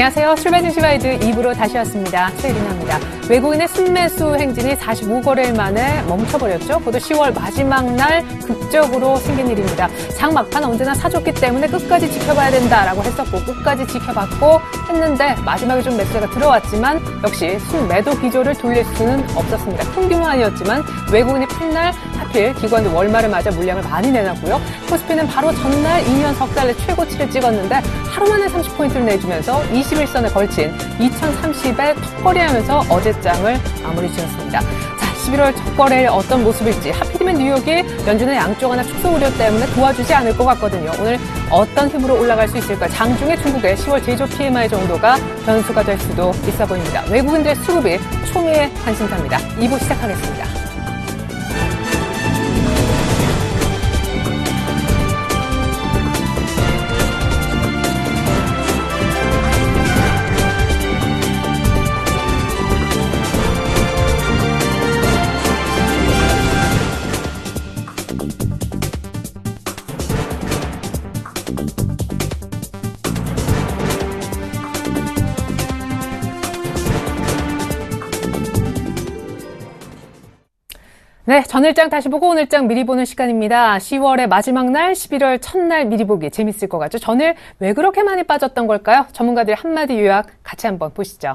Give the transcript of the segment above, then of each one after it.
안녕하세요. 출발 증시 가이드 2부로 다시 왔습니다. 최혜린입니다. 외국인의 순매수 행진이 45거래일 만에 멈춰버렸죠. 그것도 10월 마지막 날 극적으로 생긴 일입니다. 장 막판 언제나 사줬기 때문에 끝까지 지켜봐야 된다라고 했었고 끝까지 지켜봤고 했는데 마지막에 좀 매수세가 들어왔지만 역시 순매도 기조를 돌릴 수는 없었습니다. 큰 규모 아니었지만 외국인이 푼날 하필 기관도 월말을 맞아 물량을 많이 내놨고요. 코스피는 바로 전날 2년 석 달의 최고치를 찍었는데 하루 만에 30포인트를 내주면서 21선에 걸친 2030에 턱걸이하면서 어제장을 마무리 지었습니다. 자, 11월 첫 거래일 어떤 모습일지 하필이면 뉴욕이 연준의 양적 완화 축소 우려 때문에 도와주지 않을 것 같거든요. 오늘 어떤 힘으로 올라갈 수 있을까? 장중에 중국의 10월 제조 PMI 정도가 변수가 될 수도 있어 보입니다. 외국인들의 수급이 총회의 관심사입니다. 2부 시작하겠습니다. 네, 전일장 다시 보고 오늘장 미리 보는 시간입니다. 10월의 마지막 날, 11월 첫날 미리 보기 재밌을 것 같죠? 전일 왜 그렇게 많이 빠졌던 걸까요? 전문가들 한마디 요약 같이 한번 보시죠.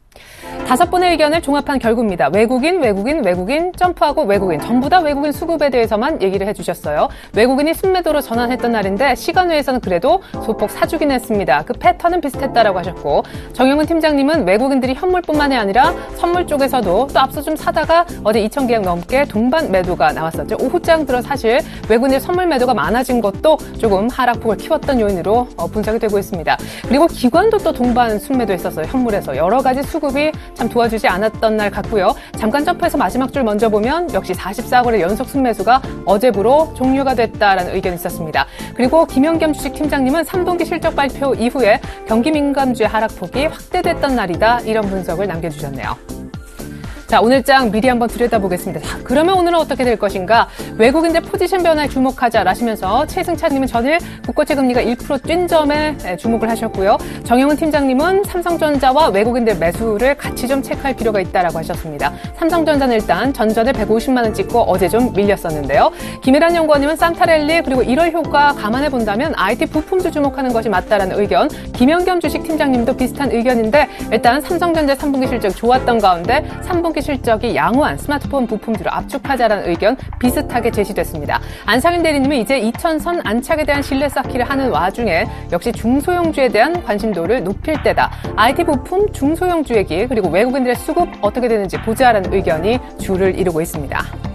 5분의 의견을 종합한 결과입니다. 외국인, 점프하고 외국인. 전부 다 외국인 수급에 대해서만 얘기를 해주셨어요. 외국인이 순매도로 전환했던 날인데 시간 외에서는 그래도 소폭 사주긴 했습니다. 그 패턴은 비슷했다라고 하셨고 정영훈 팀장님은 외국인들이 현물뿐만이 아니라 선물 쪽에서도 또 앞서 좀 사다가 어제 2,000계약 넘게 동반 매도가 나왔었죠. 오후장 들어 사실 외국인의 선물 매도가 많아진 것도 조금 하락폭을 키웠던 요인으로 분석이 되고 있습니다. 그리고 기관도 또 동반 순매도 했었어요. 현물에서 여러 가지 수급이 참 도와주지 않았던 날 같고요. 잠깐 점프해서 마지막 줄 먼저 보면 역시 44거래 연속 순매수가 어제부로 종료가 됐다라는 의견이 있었습니다. 그리고 김영겸 주식팀장님은 3분기 실적 발표 이후에 경기 민감주의 하락폭이 확대됐던 날이다. 이런 분석을 남겨주셨네요. 자, 오늘장 미리 한번 들여다보겠습니다. 자, 그러면 오늘은 어떻게 될 것인가? 외국인들 포지션 변화에 주목하자라시면서 최승찬님은 전일 국고채 금리가 1% 뛴 점에 주목을 하셨고요. 정영훈 팀장님은 삼성전자와 외국인들 매수를 같이 좀 체크할 필요가 있다라고 하셨습니다. 삼성전자는 일단 전전에 150만 원 찍고 어제 좀 밀렸었는데요. 김혜란 연구원님은 산타랠리 그리고 1월 효과 감안해 본다면 IT 부품주 주목하는 것이 맞다라는 의견. 김영겸 주식 팀장님도 비슷한 의견인데 일단 삼성전자 3분기 실적 좋았던 가운데 3분기 실적이 양호한 스마트폰 부품주로 압축하자라는 의견 비슷하게 제시됐습니다. 안상현 대리님은 이제 2000선 안착에 대한 신뢰 쌓기를 하는 와중에 역시 중소형주에 대한 관심도를 높일 때다. IT 부품 중소형주 얘기 그리고 외국인들의 수급 어떻게 되는지 보자라는 의견이 주를 이루고 있습니다.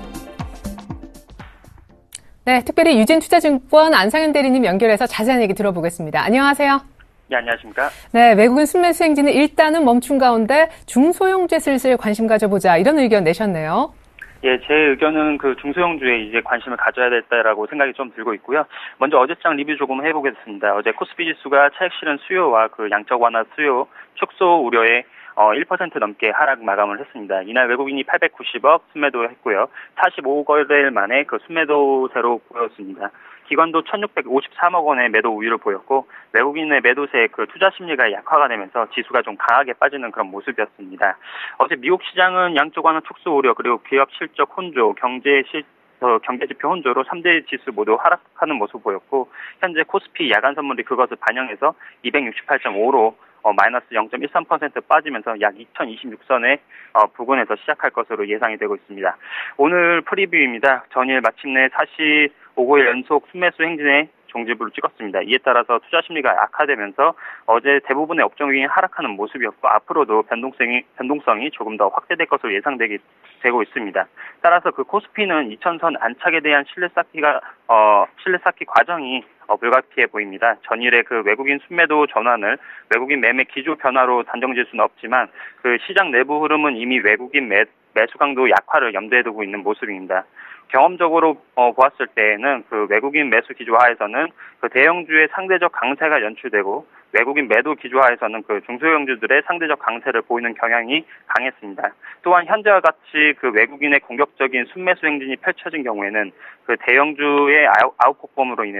네, 특별히 유진투자증권 안상현 대리님 연결해서 자세한 얘기 들어보겠습니다. 안녕하세요. 네, 안녕하십니까. 네, 외국인 순매수 행진은 일단은 멈춘 가운데 중소형주에 슬슬 관심 가져보자 이런 의견 내셨네요. 예, 제 의견은 그 중소형주에 이제 관심을 가져야 됐다라고 생각이 좀 들고 있고요. 먼저 어제장 리뷰 조금 해보겠습니다. 어제 코스피 지수가 차익 실현 수요와 그 양적 완화 수요 축소 우려에 1% 넘게 하락 마감을 했습니다. 이날 외국인이 890억 순매도 했고요. 45거래일 만에 그 순매도세로 보였습니다. 기관도 1,653억 원의 매도 우위를 보였고 외국인의 매도세에 그 투자 심리가 약화가 되면서 지수가 좀 강하게 빠지는 그런 모습이었습니다. 어제 미국 시장은 양적 완화 축소 우려 그리고 기업 실적 혼조, 경제지표 혼조로 3대 지수 모두 하락하는 모습 보였고 현재 코스피 야간 선물이 그것을 반영해서 268.5로 마이너스 0.13% 빠지면서 약 2026선의 부근에서 시작할 것으로 예상이 되고 있습니다. 오늘 프리뷰입니다. 전일 마침내 45일 연속 순매수 행진에 종지부를 찍었습니다. 이에 따라서 투자 심리가 약화되면서 어제 대부분의 업종이 하락하는 모습이었고 앞으로도 변동성이 조금 더 확대될 것으로 예상되고 있습니다. 따라서 그 코스피는 2000선 안착에 대한 신뢰 쌓기 과정이 불가피해 보입니다. 전일의 그 외국인 순매도 전환을 외국인 매매 기조 변화로 단정질 수는 없지만 그 시장 내부 흐름은 이미 외국인 매수 강도 약화를 염두에 두고 있는 모습입니다. 경험적으로 보았을 때에는 그 외국인 매수 기조하에서는 그 대형주의 상대적 강세가 연출되고 외국인 매도 기조하에서는 그 중소형주들의 상대적 강세를 보이는 경향이 강했습니다. 또한 현재와 같이 그 외국인의 공격적인 순매수 행진이 펼쳐진 경우에는 그 대형주의 아웃퍼폼으로 인해서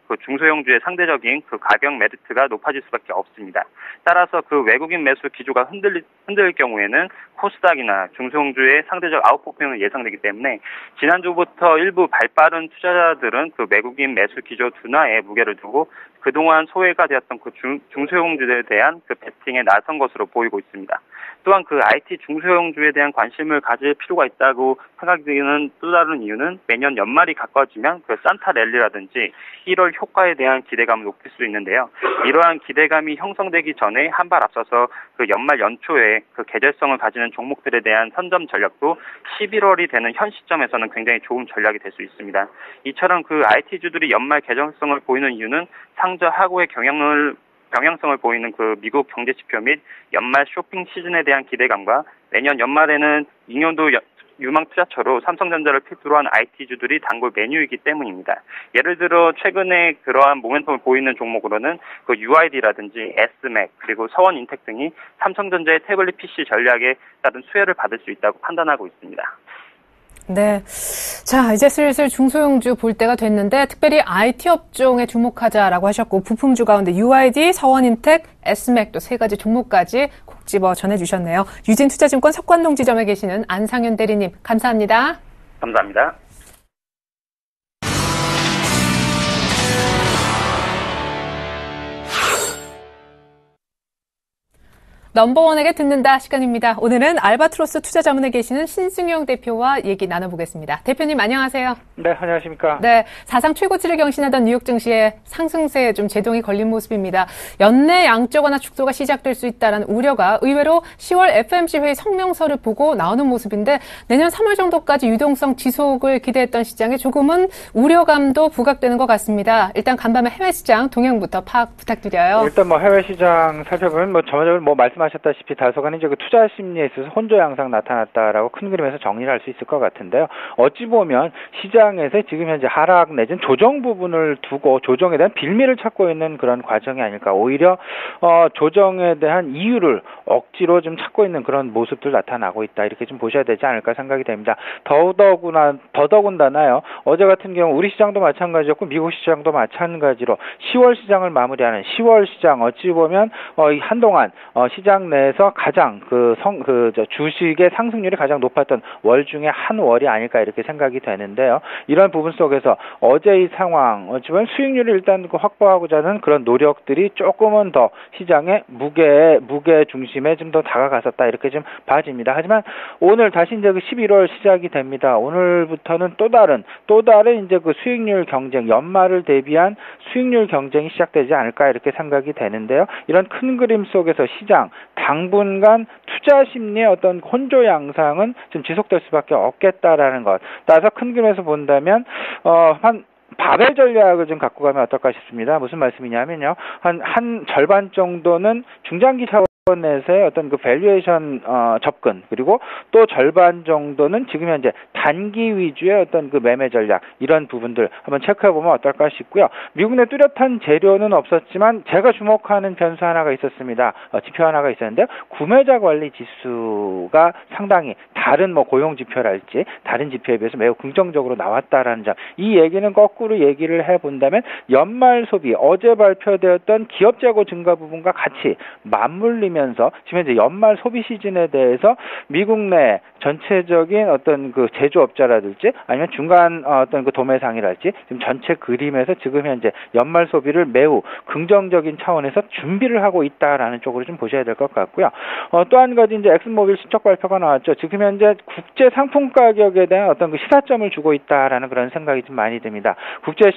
그 중소형주의 상대적인 그 가격 메리트가 높아질 수밖에 없습니다. 따라서 그 외국인 매수 기조가 흔들릴 경우에는 코스닥이나 중소형주의 상대적 아웃퍼포먼스는 예상되기 때문에 지난주부터 일부 발빠른 투자자들은 그 외국인 매수 기조 둔화에 무게를 두고 그동안 소외가 되었던 그 중소형주에 대한 그 베팅에 나선 것으로 보이고 있습니다. 또한 그 IT 중소형주에 대한 관심을 가질 필요가 있다고 생각되는 또 다른 이유는 매년 연말이 가까워지면 그 산타 랠리라든지 1월 효과에 대한 기대감을 높일 수 있는데요. 이러한 기대감이 형성되기 전에 한 발 앞서서 그 연말 연초에 그 계절성을 가지는 종목들에 대한 선점 전략도 11월이 되는 현 시점에서는 굉장히 좋은 전략이 될 수 있습니다. 이처럼 그 IT주들이 연말 계절성을 보이는 이유는 상저하고의 경향성을 보이는 그 미국 경제 지표 및 연말 쇼핑 시즌에 대한 기대감과 내년 연말에는 2년도 유망 투자처로 삼성전자를 필두로 한 IT주들이 단골 메뉴이기 때문입니다. 예를 들어 최근에 그러한 모멘텀을 보이는 종목으로는 그 UID라든지 S맥 그리고 서원인텍 등이 삼성전자의 태블릿 PC 전략에 따른 수혜를 받을 수 있다고 판단하고 있습니다. 네. 자, 이제 슬슬 중소형주 볼 때가 됐는데 특별히 IT 업종에 주목하자라고 하셨고 부품주 가운데 UID, 서원인텍, S맥 또 세 가지 종목까지 콕 집어 전해주셨네요. 유진투자증권 석관동 지점에 계시는 안상현 대리님 감사합니다. 감사합니다. 넘버원에게 듣는다 시간입니다. 오늘은 알바트로스 투자자문에 계시는 신승용 대표와 얘기 나눠보겠습니다. 대표님 안녕하세요. 네, 안녕하십니까. 네, 사상 최고치를 경신하던 뉴욕 증시의 상승세에 좀 제동이 걸린 모습입니다. 연내 양적 완화 축소가 시작될 수 있다는 우려가 의외로 10월 FOMC 회의 성명서를 보고 나오는 모습인데 내년 3월 정도까지 유동성 지속을 기대했던 시장에 조금은 우려감도 부각되는 것 같습니다. 일단 간밤에 해외 시장 동향부터 파악 부탁드려요. 일단 해외 시장 살펴보면 전반적으로 말씀하셨다시피 다소간 이제 그 투자 심리에 있어서 혼조 양상 나타났다라고 큰 그림에서 정리를 할 수 있을 것 같은데요. 어찌 보면 시장에서 지금 현재 하락 내지는 조정 부분을 두고 조정에 대한 빌미를 찾고 있는 그런 과정이 아닐까. 오히려 조정에 대한 이유를 억지로 좀 찾고 있는 그런 모습들 나타나고 있다. 이렇게 좀 보셔야 되지 않을까 생각이 됩니다. 더더군다나요. 어제 같은 경우 우리 시장도 마찬가지였고 미국 시장도 마찬가지로 10월 시장을 마무리하는 10월 시장 어찌 보면 한동안 시장 내에서 가장 주식의 상승률이 가장 높았던 월 중에 한 월이 아닐까 이렇게 생각이 되는데요. 이런 부분 속에서 어제 이 상황 어찌 보면 수익률을 일단 확보하고자 하는 그런 노력들이 조금은 더 시장의 무게 중심에 좀 더 다가갔었다 이렇게 좀 봐집니다. 하지만 오늘 다시 이제 11월 시작이 됩니다. 오늘부터는 또 다른 이제 그 수익률 경쟁 연말을 대비한 수익률 경쟁이 시작되지 않을까 이렇게 생각이 되는데요. 이런 큰 그림 속에서 시장 당분간 투자 심리의 어떤 혼조 양상은 좀 지속될 수밖에 없겠다라는 것. 따라서 큰 그림에서 본다면 한 바벨 전략을 좀 갖고 가면 어떨까 싶습니다. 무슨 말씀이냐면요. 한 절반 정도는 중장기 차원에서의 어떤 그 밸류에이션 접근 그리고 또 절반 정도는 지금 현재 단기 위주의 어떤 그 매매 전략 이런 부분들 한번 체크해 보면 어떨까 싶고요. 미국 내 뚜렷한 재료는 없었지만 제가 주목하는 변수 하나가 있었습니다. 지표 하나가 있었는데 구매자 관리 지수가 상당히 다른 고용 지표랄지 다른 지표에 비해서 매우 긍정적으로 나왔다라는 점. 이 얘기는 거꾸로 얘기를 해본다면 연말 소비 어제 발표되었던 기업 재고 증가 부분과 같이 맞물리면서 지금 이제 연말 소비 시즌에 대해서 미국 내 전체적인 어떤 그 제조업자라든지 아니면 중간 어떤 그 도매상이랄지 지금 전체 그림에서 지금 현재 연말 소비를 매우 긍정적인 차원에서 준비를 하고 있다라는 쪽으로 좀 보셔야 될 것 같고요. 또 한 가지 이제 엑슨모빌 실적 발표가 나왔죠. 지금 현재 국제 상품 가격에 대한 어떤 그 시사점을 주고 있다라는 그런 생각이 좀 많이 듭니다. 국제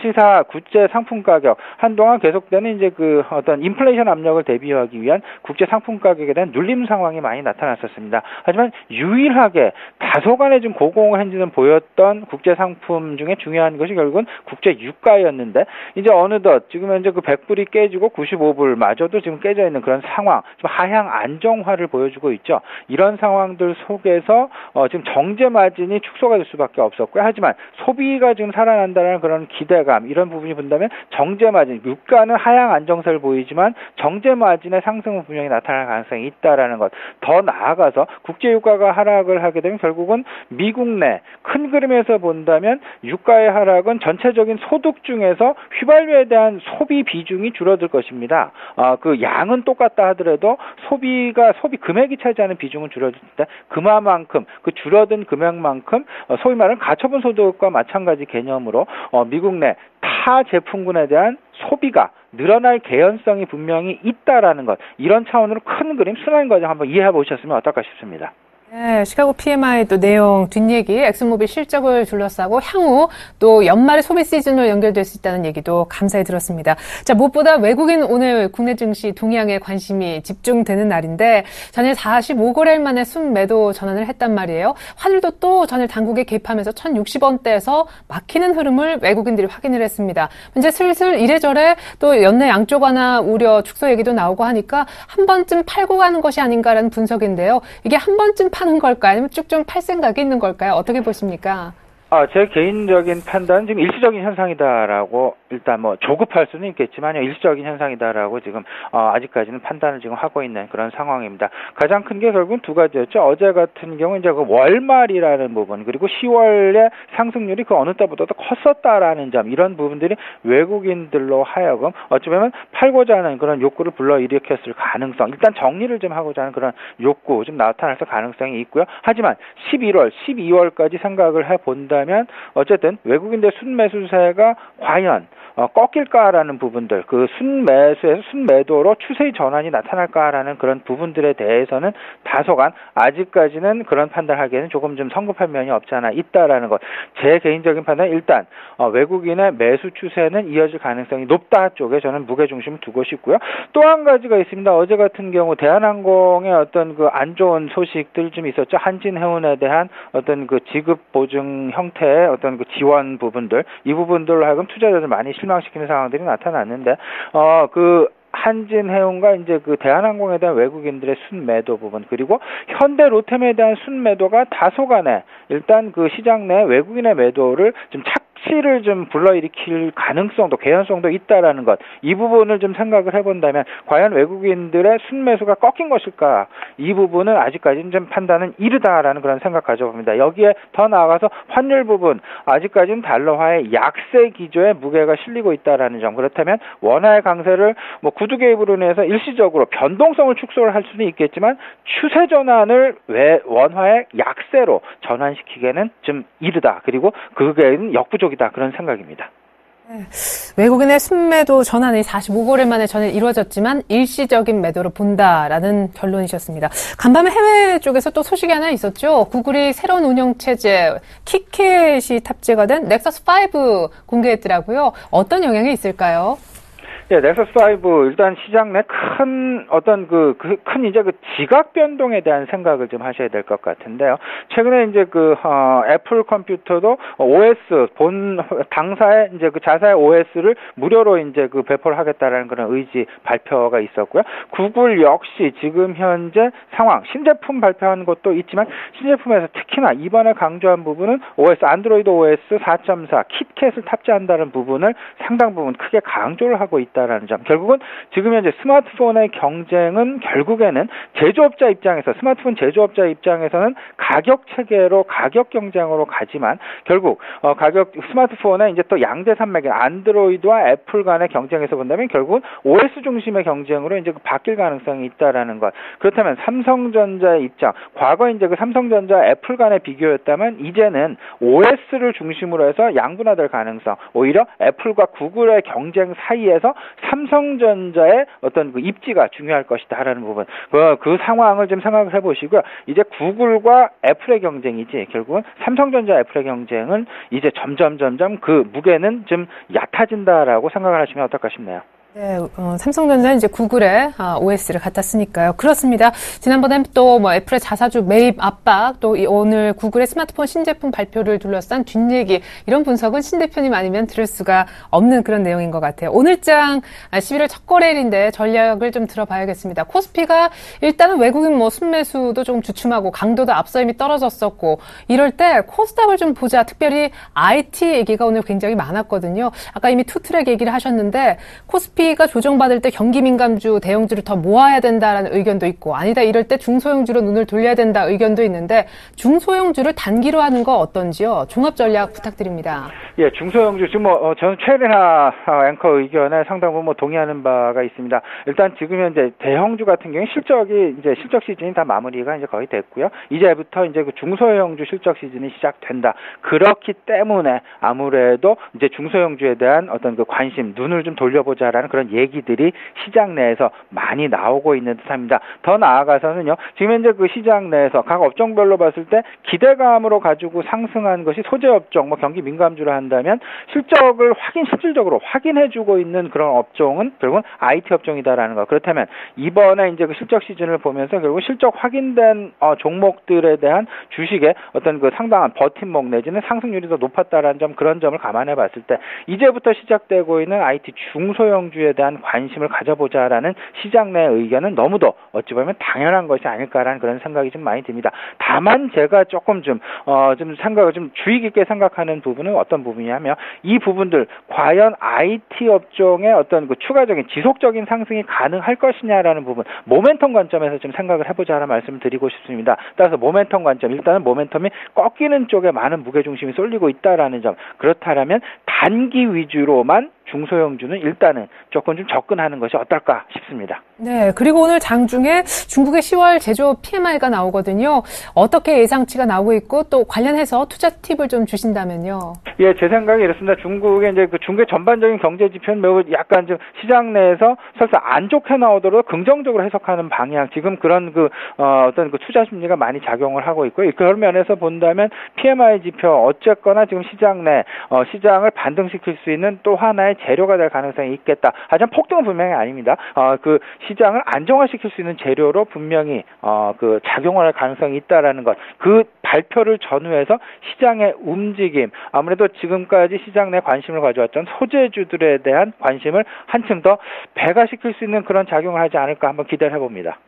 상품 가격 한동안 계속되는 이제 그 어떤 인플레이션 압력을 대비하기 위한 국제 상품 가격에 대한 눌림 상황이 많이 나타났었습니다. 하지만 유일하게 다소간의 좀 고공행진을 보였던 국제 상품 중에 중요한 것이 결국은 국제 유가였는데 이제 어느덧 지금 현재 그 100불이 깨지고 95불마저도 지금 깨져 있는 그런 상황, 좀 하향 안정화를 보여주고 있죠. 이런 상황들 속에서 지금 정제 마진이 축소가 될 수밖에 없었고요. 하지만 소비가 지금 살아난다는 그런 기대감 이런 부분이 본다면 정제 마진, 유가는 하향 안정세를 보이지만 정제 마진의 상승은 분명히 나타날 나타날 가능성이 있다라는 것. 더 나아가서 국제유가가 하락을 하게 되면 결국은 미국 내 큰 그림에서 본다면 유가의 하락은 전체적인 소득 중에서 휘발유에 대한 소비 비중이 줄어들 것입니다. 그 양은 똑같다 하더라도 소비 금액이 차지하는 비중은 줄어들 때 그만큼 그 줄어든 금액만큼 소위 말하는 가처분 소득과 마찬가지 개념으로 미국 내 타 제품군에 대한 소비가 늘어날 개연성이 분명히 있다라는 것. 이런 차원으로 큰 그림 순환 과정 한번 이해해 보셨으면 어떨까 싶습니다. 네, 시카고 PMI 또 내용 뒷얘기, 엑슨모빌 실적을 둘러싸고 향후 또 연말의 소비 시즌으로 연결될 수 있다는 얘기도 감사히 들었습니다. 자, 무엇보다 외국인 오늘 국내 증시 동향에 관심이 집중되는 날인데 전일 45거래일 만에 순매도 전환을 했단 말이에요. 환율도 또 전일 당국에 개입하면서 1,060원대에서 막히는 흐름을 외국인들이 확인을 했습니다. 이제 슬슬 이래저래 또 연내 양쪽 완화 우려 축소 얘기도 나오고 하니까 한 번쯤 팔고 가는 것이 아닌가라는 분석인데요. 이게 한 번쯤 파는 걸까요? 아니면 쭉 좀 팔 생각이 있는 걸까요? 어떻게 보십니까? 제 개인적인 판단은 지금 일시적인 현상이다라고 일단 조급할 수는 있겠지만요. 일시적인 현상이다라고 지금 아직까지는 판단을 지금 하고 있는 그런 상황입니다. 가장 큰 게 결국은 두 가지였죠. 어제 같은 경우 이제 그 월말이라는 부분 그리고 10월의 상승률이 그 어느 때보다도 컸었다라는 점 이런 부분들이 외국인들로 하여금 어쩌면 팔고자 하는 그런 욕구를 불러일으켰을 가능성 일단 정리를 좀 하고자 하는 그런 욕구 좀 나타날 가능성이 있고요. 하지만 11월, 12월까지 생각을 해본다 면 어쨌든 외국인들 순매수세가 과연 꺾일까라는 부분들, 그 순매수에서 순매도로 추세의 전환이 나타날까라는 그런 부분들에 대해서는 다소간 아직까지는 그런 판단하기에는 조금 좀 성급한 면이 없지 않아 있다라는 것. 제 개인적인 판단은 일단 외국인의 매수 추세는 이어질 가능성이 높다 쪽에 저는 무게중심을 두고 싶고요. 또 한 가지가 있습니다. 어제 같은 경우 대한항공의 어떤 그 안 좋은 소식들 좀 있었죠. 한진해운에 대한 어떤 그 지급 보증 형태의 어떤 그 지원 부분들, 이 부분들로 하여금 투자자들 많이 실망시키는 상황들이 나타났는데, 한진해운과 이제 그 대한항공에 대한 외국인들의 순매도 부분 그리고 현대 로템에 대한 순매도가 다소간에 일단 그 시장 내 외국인의 매도를 좀 착시를 좀 불러일으킬 가능성도 개연성도 있다라는 것 이 부분을 좀 생각을 해본다면 과연 외국인들의 순매수가 꺾인 것일까 이 부분은 아직까지는 좀 판단은 이르다라는 그런 생각 가져봅니다. 여기에 더 나아가서 환율 부분 아직까지는 달러화의 약세 기조에 무게가 실리고 있다라는 점 그렇다면 원화의 강세를 구두 개입으로 인해서 일시적으로 변동성을 축소를 할 수는 있겠지만 추세 전환을 원화의 약세로 전환시키기에는 좀 이르다. 그리고 그게는 역부족이다. 그런 생각입니다. 네. 외국인의 순매도 전환이 45거래일 만에 전일 이루어졌지만 일시적인 매도로 본다라는 결론이셨습니다. 간밤에 해외 쪽에서 또 소식이 하나 있었죠. 구글이 새로운 운영체제 키캣이 탑재가 된 넥서스 5 공개했더라고요. 어떤 영향이 있을까요? 네, 넥서스 5 일단 시장 내 큰 어떤 큰 이제 그 지각 변동에 대한 생각을 좀 하셔야 될 것 같은데요. 최근에 이제 애플 컴퓨터도 OS 당사의 이제 그 자사의 OS를 무료로 이제 배포를 하겠다라는 그런 의지 발표가 있었고요. 구글 역시 지금 현재 상황 신제품 발표한 것도 있지만 신제품에서 특히나 이번에 강조한 부분은 안드로이드 OS 4.4 키캣을 탑재한다는 부분을 상당 부분 크게 강조를 하고 있다라는 점. 결국은 지금 현재 스마트폰의 경쟁은 결국에는 스마트폰 제조업자 입장에서는 가격 체계로 가격 경쟁으로 가지만 결국 스마트폰의 이제 또 양대 산맥의 안드로이드와 애플 간의 경쟁에서 본다면 결국은 OS 중심의 경쟁으로 이제 바뀔 가능성이 있다라는 것. 그렇다면 삼성전자의 입장, 과거 이제 삼성전자 애플 간의 비교였다면 이제는 OS를 중심으로 해서 양분화될 가능성. 오히려 애플과 구글의 경쟁 사이에서 삼성전자의 어떤 입지가 중요할 것이다라는 부분. 그 상황을 좀 생각을 해보시고요. 이제 구글과 애플의 경쟁이지 결국은 삼성전자 애플의 경쟁은 이제 점점 그 무게는 좀 얕아진다라고 생각을 하시면 어떨까 싶네요. 네, 삼성전자는 이제 구글의 OS를 갖다 쓰니까요. 그렇습니다. 지난번에 또 애플의 자사주 매입 압박, 또 오늘 구글의 스마트폰 신제품 발표를 둘러싼 뒷얘기, 이런 분석은 신 대표님 아니면 들을 수가 없는 그런 내용인 것 같아요. 오늘장 11월 첫 거래일인데 전략을 좀 들어봐야겠습니다. 코스피가 일단은 외국인 순매수도 조금 주춤하고 강도도 앞서 이미 떨어졌었고 이럴 때 코스닥을 좀 보자. 특별히 IT 얘기가 오늘 굉장히 많았거든요. 아까 이미 투트랙 얘기를 하셨는데 코스피 S&P가 조정받을 때 경기 민감주, 대형주를 더 모아야 된다라는 의견도 있고 아니다 이럴 때 중소형주로 눈을 돌려야 된다 의견도 있는데 중소형주를 단기로 하는 거 어떤지요? 종합 전략 부탁드립니다. 예, 중소형주 지금 저는 최래나 앵커 의견에 상당 부분 동의하는 바가 있습니다. 일단 지금 현재 대형주 같은 경우에 실적 시즌이 다 마무리가 이제 거의 됐고요. 이제부터 이제 그 중소형주 실적 시즌이 시작된다. 그렇기 때문에 아무래도 이제 중소형주에 대한 어떤 그 관심, 눈을 좀 돌려보자라는 그런 얘기들이 시장 내에서 많이 나오고 있는 듯합니다. 더 나아가서는요, 지금 현재 그 시장 내에서 각 업종별로 봤을 때 기대감으로 가지고 상승한 것이 소재 업종, 경기 민감주를 한다면 실적을 실질적으로 확인해주고 있는 그런 업종은 결국은 IT 업종이다라는 거. 그렇다면 이번에 이제 그 실적 시즌을 보면서 결국 실적 확인된 종목들에 대한 주식의 어떤 그 상당한 버팀목 내지는 상승률이 더 높았다라는 점, 그런 점을 감안해 봤을 때 이제부터 시작되고 있는 IT 중소형주에 대한 관심을 가져보자라는 시장 내 의견은 너무도 어찌 보면 당연한 것이 아닐까라는 그런 생각이 좀 많이 듭니다. 다만 제가 조금 좀 생각을 좀 주의 깊게 생각하는 부분은 어떤 부분이냐면 이 부분들 과연 IT 업종의 어떤 그 추가적인 지속적인 상승이 가능할 것이냐라는 부분, 모멘텀 관점에서 좀 생각을 해보자라는 말씀을 드리고 싶습니다. 따라서 모멘텀 관점, 일단은 모멘텀이 꺾이는 쪽에 많은 무게중심이 쏠리고 있다라는 점, 그렇다면 단기 위주로만 중소형주는 일단은 조금 좀 접근하는 것이 어떨까 싶습니다. 네, 그리고 오늘 장중에 중국의 10월 제조업 PMI가 나오거든요. 어떻게 예상치가 나오고 있고 또 관련해서 투자 팁을 좀 주신다면요. 예, 제 생각이 이렇습니다. 중국의 이제 그 중국의 전반적인 경제 지표는 매우 약간 좀 시장 내에서 설사 안 좋게 나오더라도 긍정적으로 해석하는 방향, 지금 그런 어떤 그 투자 심리가 많이 작용을 하고 있고요. 그런 면에서 본다면 PMI 지표 어쨌거나 지금 시장 내 시장을 반등시킬 수 있는 또 하나의 재료가 될 가능성이 있겠다. 하지만 폭등은 분명히 아닙니다. 그 시장을 안정화시킬 수 있는 재료로 분명히 그 작용을 할 가능성이 있다라는 것. 그 발표를 전후해서 시장의 움직임, 아무래도 지금까지 시장 내 관심을 가져왔던 소재주들에 대한 관심을 한층 더 배가시킬 수 있는 그런 작용을 하지 않을까 한번 기대를 해봅니다.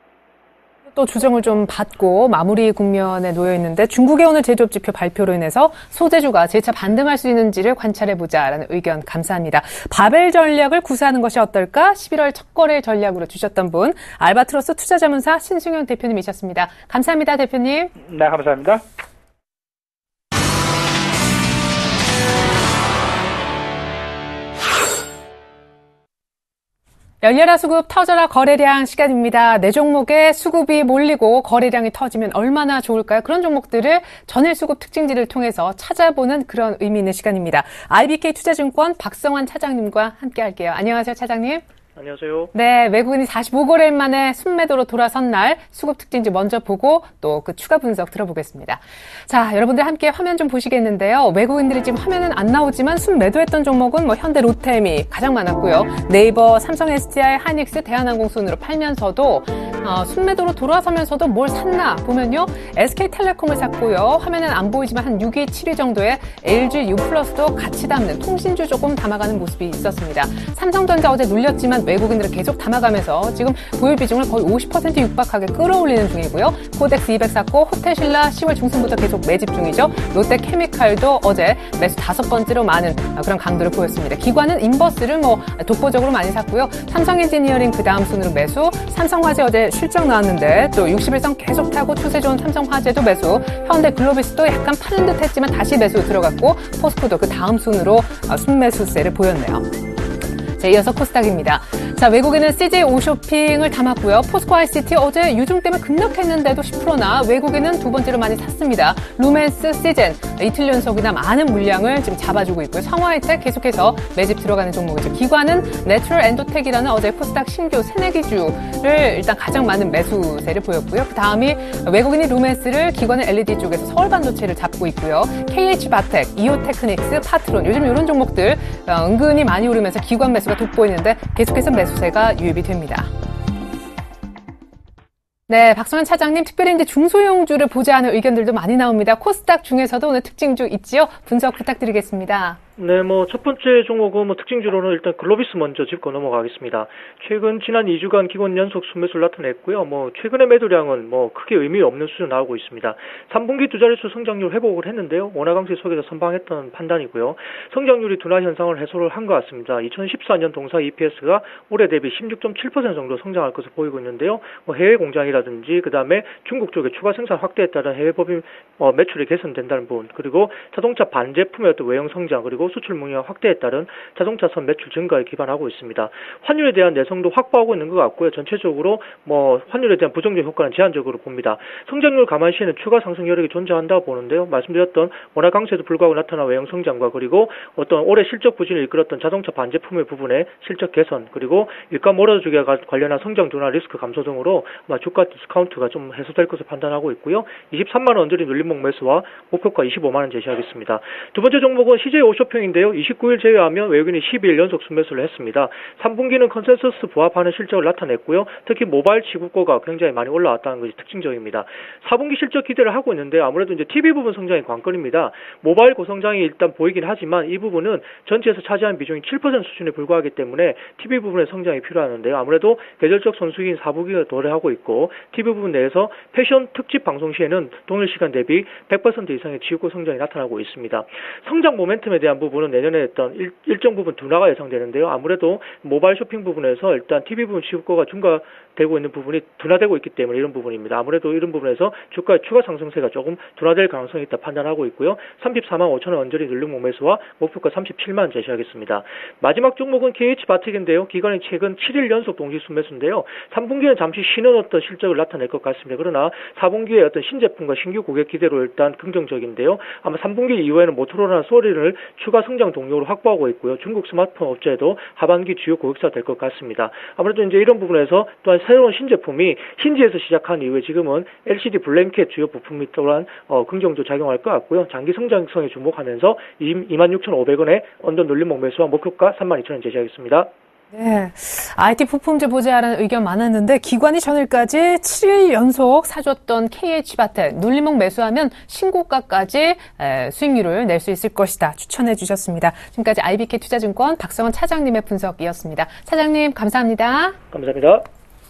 또 조정을 좀 받고 마무리 국면에 놓여 있는데 중국의 오늘 제조업 지표 발표로 인해서 소재주가 재차 반등할 수 있는지를 관찰해보자라는 의견 감사합니다. 바벨 전략을 구사하는 것이 어떨까? 11월 첫 거래 전략으로 주셨던 분, 알바트로스 투자자문사 신승현 대표님이셨습니다. 감사합니다, 대표님. 네, 감사합니다. 열려라 수급 터져라 거래량 시간입니다. 네 종목에 수급이 몰리고 거래량이 터지면 얼마나 좋을까요? 그런 종목들을 전일 수급 특징지를 통해서 찾아보는 그런 의미 있는 시간입니다. IBK 투자증권 박성환 차장님과 함께 할게요. 안녕하세요, 차장님. 안녕하세요. 네, 외국인이 45거래일 만에 순매도로 돌아선 날 수급 특징지 먼저 보고 또 그 추가 분석 들어보겠습니다. 자, 여러분들 함께 화면 좀 보시겠는데요. 외국인들이 지금 화면은 안 나오지만 순매도했던 종목은 현대 로템이 가장 많았고요. 네이버, 삼성 SDI, 하이닉스, 대한항공 순으로 팔면서도 순매도로 돌아서면서도 뭘 샀나 보면요. SK텔레콤을 샀고요. 화면은 안 보이지만 한 6위, 7위 정도의 LG U+도 같이 담는 통신주 조금 담아가는 모습이 있었습니다. 삼성전자 어제 눌렸지만 외국인들을 계속 담아가면서 지금 보유 비중을 거의 50% 육박하게 끌어올리는 중이고요. 코덱스 200 샀고 호텔신라 10월 중순부터 계속 매집 중이죠. 롯데케미칼도 어제 매수 5번째로 많은 그런 강도를 보였습니다. 기관은 인버스를 독보적으로 많이 샀고요. 삼성엔지니어링 그 다음 순으로 매수, 삼성화재 어제 실적 나왔는데 또 61선 계속 타고 추세 좋은 삼성화재도 매수, 현대글로비스도 약간 파는 듯 했지만 다시 매수 들어갔고 포스코도 그 다음 순으로 순매수세를 보였네요. 자, 이어서 코스닥입니다. 자, 외국인은 CJ 오쇼핑을 담았고요. 포스코 ICT 어제 유중 때문에 급락했는데도 10%나 외국인은 두 번째로 많이 샀습니다. 루멘스, 시젠 이틀 연속이나 많은 물량을 지금 잡아주고 있고요. 성화이텍 계속해서 매집 들어가는 종목이죠. 기관은 내추럴 엔도텍이라는 어제 코스닥 신규 새내기주를 일단 가장 많은 매수세를 보였고요. 그 다음이 외국인이 루멘스를, 기관은 LED 쪽에서 서울반도체를 잡고 있고요. KH바텍, 이오테크닉스, 파트론 요즘 이런 종목들 은근히 많이 오르면서 기관 매수가 돋보이는데 계속해서 매수세가 유입이 됩니다. 네, 박성환 차장님, 특별히 이제 중소형주를 보자 하는 의견들도 많이 나옵니다. 코스닥 중에서도 오늘 특징주 있지요? 분석 부탁드리겠습니다. 네, 첫 번째 종목은 특징주로는 일단 글로비스 먼저 짚고 넘어가겠습니다. 최근 지난 2주간 기관 연속 순매수를 나타냈고요. 최근의 매도량은 크게 의미 없는 수준 나오고 있습니다. 3분기 두 자릿수 성장률 회복을 했는데요. 원화 강세 속에서 선방했던 판단이고요. 성장률이 둔화 현상을 해소를 한 것 같습니다. 2014년 동사 EPS가 올해 대비 16.7% 정도 성장할 것으로 보이고 있는데요. 해외 공장이라든지 그다음에 중국 쪽에 추가 생산 확대에 따른 해외 법인 매출이 개선된다는 부분, 그리고 자동차 반제품의 어떤 외형 성장, 그리고 수출 물량 확대에 따른 자동차선 매출 증가에 기반하고 있습니다. 환율에 대한 내성도 확보하고 있는 것 같고요. 전체적으로 환율에 대한 부정적 효과는 제한적으로 봅니다. 성장률 감안 시에는 추가 상승 여력이 존재한다고 보는데요. 말씀드렸던 원화 강세에도 불구하고 나타난 외형 성장과 그리고 어떤 올해 실적 부진을 이끌었던 자동차 반제품의 부분의 실적 개선, 그리고 일감 몰아주기와 관련한 성장 둔화 리스크 감소 등으로 주가 디스카운트가 좀 해소될 것으로 판단하고 있고요. 23만 원 언저리 눌림목 매수와 목표가 25만 원 제시하겠습니다. 두 번째 종목은 CJ 오쇼핑인데요. 29일 제외하면 외국인이 12일 연속 순매수를 했습니다. 3분기는 컨센서스 부합하는 실적을 나타냈고요. 특히 모바일 지급고가 굉장히 많이 올라왔다는 것이 특징적입니다. 4분기 실적 기대를 하고 있는데 아무래도 이제 TV 부분 성장이 관건입니다. 모바일 고성장이 일단 보이긴 하지만 이 부분은 전체에서 차지하는 비중이 7% 수준에 불과하기 때문에 TV 부분의 성장이 필요하는데요. 아무래도 계절적 선수기인 4분기가 도래하고 있고 TV 부분 내에서 패션 특집 방송 시에는 동일 시간 대비 100% 이상의 지급고 성장이 나타나고 있습니다. 성장 모멘텀에 대한 부분은 내년에 어떤 일정 부분 둔화가 예상되는데요. 아무래도 모바일 쇼핑 부분에서 일단 TV 부분 지급고가 증가되고 있는 부분이 둔화되고 있기 때문에 이런 부분입니다. 아무래도 이런 부분에서 주가의 추가 상승세가 조금 둔화될 가능성이 있다 판단하고 있고요. 34만 5천 원 언저리 눌림목 매수와 목표가 37만 원 제시하겠습니다. 마지막 종목은 KH바텍인데요. 기관이 최근 7일 연속 동시 순매수인데요. 3분기는 잠시 쉬는 어떤 실적을 나타낼 것 같습니다. 그러나 4분기에 어떤 신제품과 신규 고객 기대로 일단 긍정적인데요. 아마 3분기 이후에는 모토로라나 소니를 추가 성장 동력으로 확보하고 있고요. 중국 스마트폰 업체도 하반기 주요 고객사 될 것 같습니다. 아무래도 이제 이런 부분에서 또한 새로운 신제품이 힌지에서 시작한 이후에 지금은 LCD 블랭켓 주요 부품이 또한 긍정적으로 작용할 것 같고요. 장기 성장성에 주목하면서 26,500원에 언더 눌림목 매수와 목표가 32,000원 제시하겠습니다. 네, IT 부품주 보자라는 의견 많았는데 기관이 전일까지 7일 연속 사줬던 KH바텍 눌림목 매수하면 신고가까지 수익률을 낼 수 있을 것이다 추천해 주셨습니다. 지금까지 IBK 투자증권 박성원 차장님의 분석이었습니다. 차장님 감사합니다. 감사합니다.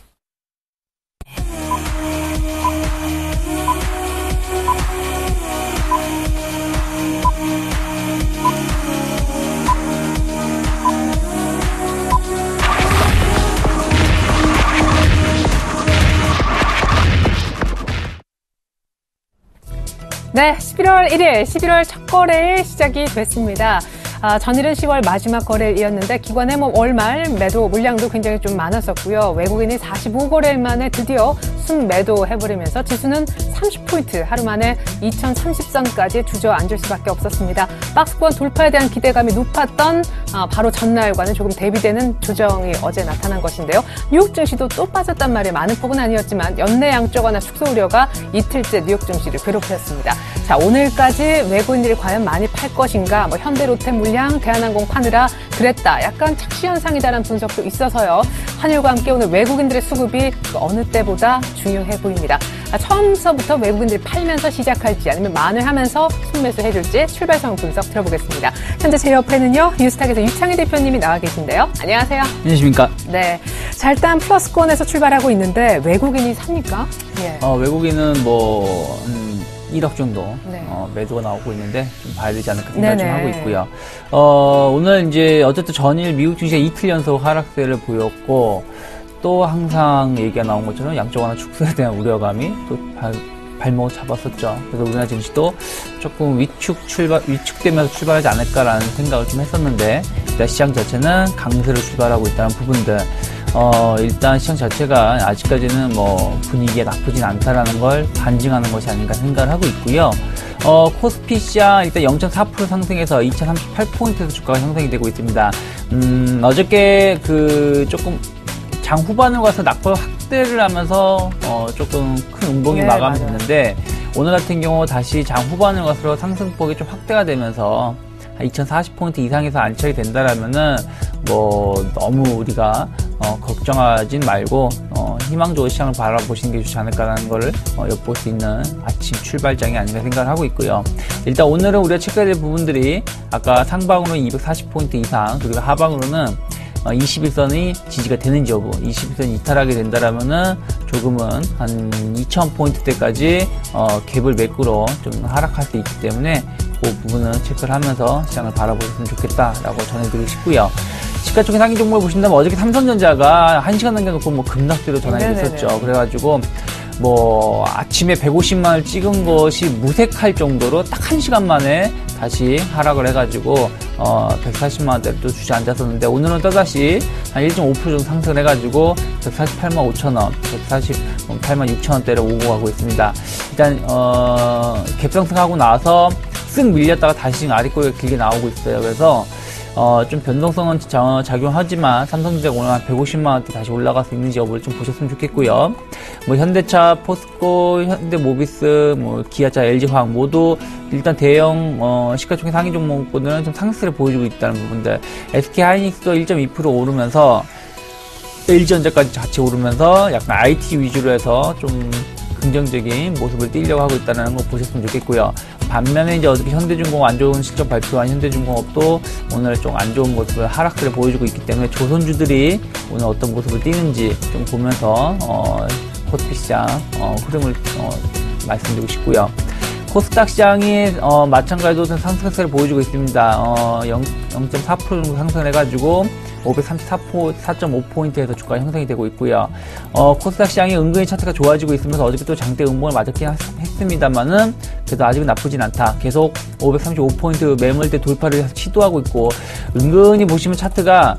네, 11월 1일, 11월 첫 거래일 시작이 됐습니다. 전일은 10월 마지막 거래일이었는데 기관의 월말 매도 물량도 굉장히 좀 많았었고요. 외국인이 45거래일 만에 드디어 순매도 해버리면서 지수는 30포인트 하루 만에 2030선까지 주저앉을 수밖에 없었습니다. 박스권 돌파에 대한 기대감이 높았던 바로 전날과는 조금 대비되는 조정이 어제 나타난 것인데요. 뉴욕 증시도 또 빠졌단 말이에요. 많은 폭은 아니었지만 연내 양적 완화 축소 우려가 이틀째 뉴욕 증시를 괴롭혔습니다. 자, 오늘까지 외국인들이 과연 많이 팔 것인가? 현대로템 물량, 대한항공 파느라 그랬다. 약간 착시 현상이다라는 분석도 있어서요. 환율과 함께 오늘 외국인들의 수급이 어느 때보다 중요해 보입니다. 처음서부터 외국인들이 팔면서 시작할지 아니면 만회하면서 순매수 해줄지 출발선 분석 들어보겠습니다. 현재 제 옆에는요. 뉴스탁에서 유창희 대표님이 나와 계신데요. 안녕하세요. 안녕하십니까. 네. 자, 일단 플러스권에서 출발하고 있는데 외국인이 삽니까? 예. 외국인은 1억 정도 네. 매도가 나오고 있는데 좀 봐야 되지 않을까 생각 좀 하고 있고요. 오늘 이제 어쨌든 전일 미국 증시가 이틀 연속 하락세를 보였고 또 항상 얘기가 나온 것처럼 양적 완화 축소에 대한 우려감이 또 발목을 잡았었죠. 그래서 우리나라 증시도 조금 위축되면서 출발하지 않을까라는 생각을 좀 했었는데 일단 시장 자체는 강세로 출발하고 있다는 부분들. 일단 시장 자체가 아직까지는 분위기가 나쁘진 않다라는 걸 반증하는 것이 아닌가 생각을 하고 있고요. 코스피 시장 일단 0.4% 상승해서 2038포인트에서 주가가 형성이 되고 있습니다. 어저께 조금 장 후반으로 가서 낙폭 확대를 하면서 조금 큰 음봉이 마감됐는데 오늘 같은 경우 다시 장 후반으로 가서 상승폭이 좀 확대가 되면서 2040포인트 이상에서 안착이 된다라면은 너무 우리가 걱정하진 말고 희망적으로 시장을 바라보시는 게 좋지 않을까라는 거를 엿볼 수 있는 아침 출발장이 아닌가 생각을 하고 있고요. 일단 오늘은 우리가 체크해야 될 부분들이 아까 상방으로는 240포인트 이상, 그리고 하방으로는 21선이 지지가 되는지 여부, 21선이 이탈하게 된다라면은 조금은 한 2000포인트대까지 갭을 매꾸러 좀 하락할 수 있기 때문에 그 부분은 체크를 하면서 시장을 바라보셨으면 좋겠다라고 전해드리고 싶고요. 시가총액 상위 종목을 보신다면 어저께 삼성전자가 1시간 남겨놓고 뭐 급락세로 전환이 됐었죠. 그래가지고 뭐 아침에 150만을 찍은 것이 무색할 정도로 딱 1시간 만에 다시 하락을 해가지고 140만원대를 또 주저앉았었는데 오늘은 또다시 한 1.5% 정도 상승을 해가지고 148만 5천원, 148만 6천원대를 오고 가고 있습니다. 일단 갭상승하고 나서 쓱 밀렸다가 다시 지금 아랫꼬리가 길게 나오고 있어요. 그래서 좀 변동성은 작용하지만 삼성전자가 오늘 한 150만원대 다시 올라갈 수 있는지 여부를 좀 보셨으면 좋겠고요. 뭐 현대차, 포스코, 현대모비스, 뭐 기아차, LG화학 모두 일단 대형 시가총액 상위 종목들은 좀 상승세를 보여주고 있다는 부분들. SK하이닉스도 1.2% 오르면서 LG전자까지 같이 오르면서 약간 IT 위주로 해서 좀 긍정적인 모습을 띄려고 하고 있다는 거 보셨으면 좋겠고요. 반면에 이제 어저께 현대중공업 안 좋은 실적 발표한 현대중공업도 오늘 좀 안 좋은 모습을 하락세를 보여주고 있기 때문에 조선주들이 오늘 어떤 모습을 띄는지 좀 보면서 코스피 시장 흐름을 말씀드리고 싶고요. 코스닥 시장이 마찬가지로 상승세를 보여주고 있습니다. 0.4% 정도 상승을 해가지고 534.5포인트에서 주가 형성이 되고 있고요. 코스닥 시장이 은근히 차트가 좋아지고 있으면서 어저께 또 장대 음봉을 맞았긴 했습니다만은 그래도 아직은 나쁘진 않다. 계속 535포인트 매물대 돌파를 시도하고 있고 은근히 보시면 차트가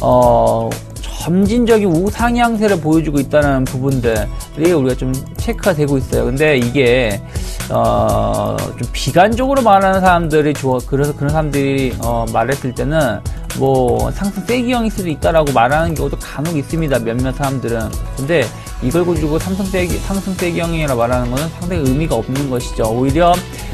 점진적인 우상향세를 보여주고 있다는 부분들이 우리가 좀 체크가 되고 있어요. 근데 이게 좀 비관적으로 말하는 사람들이 그래서 그런 사람들이 말했을 때는 뭐 상승 세기형일 수도 있다라고 말하는 경우도 간혹 있습니다. 몇몇 사람들은. 근데 이걸 가지고 상승 세기형이라 말하는 거는 상당히 의미가 없는 것이죠. 오히려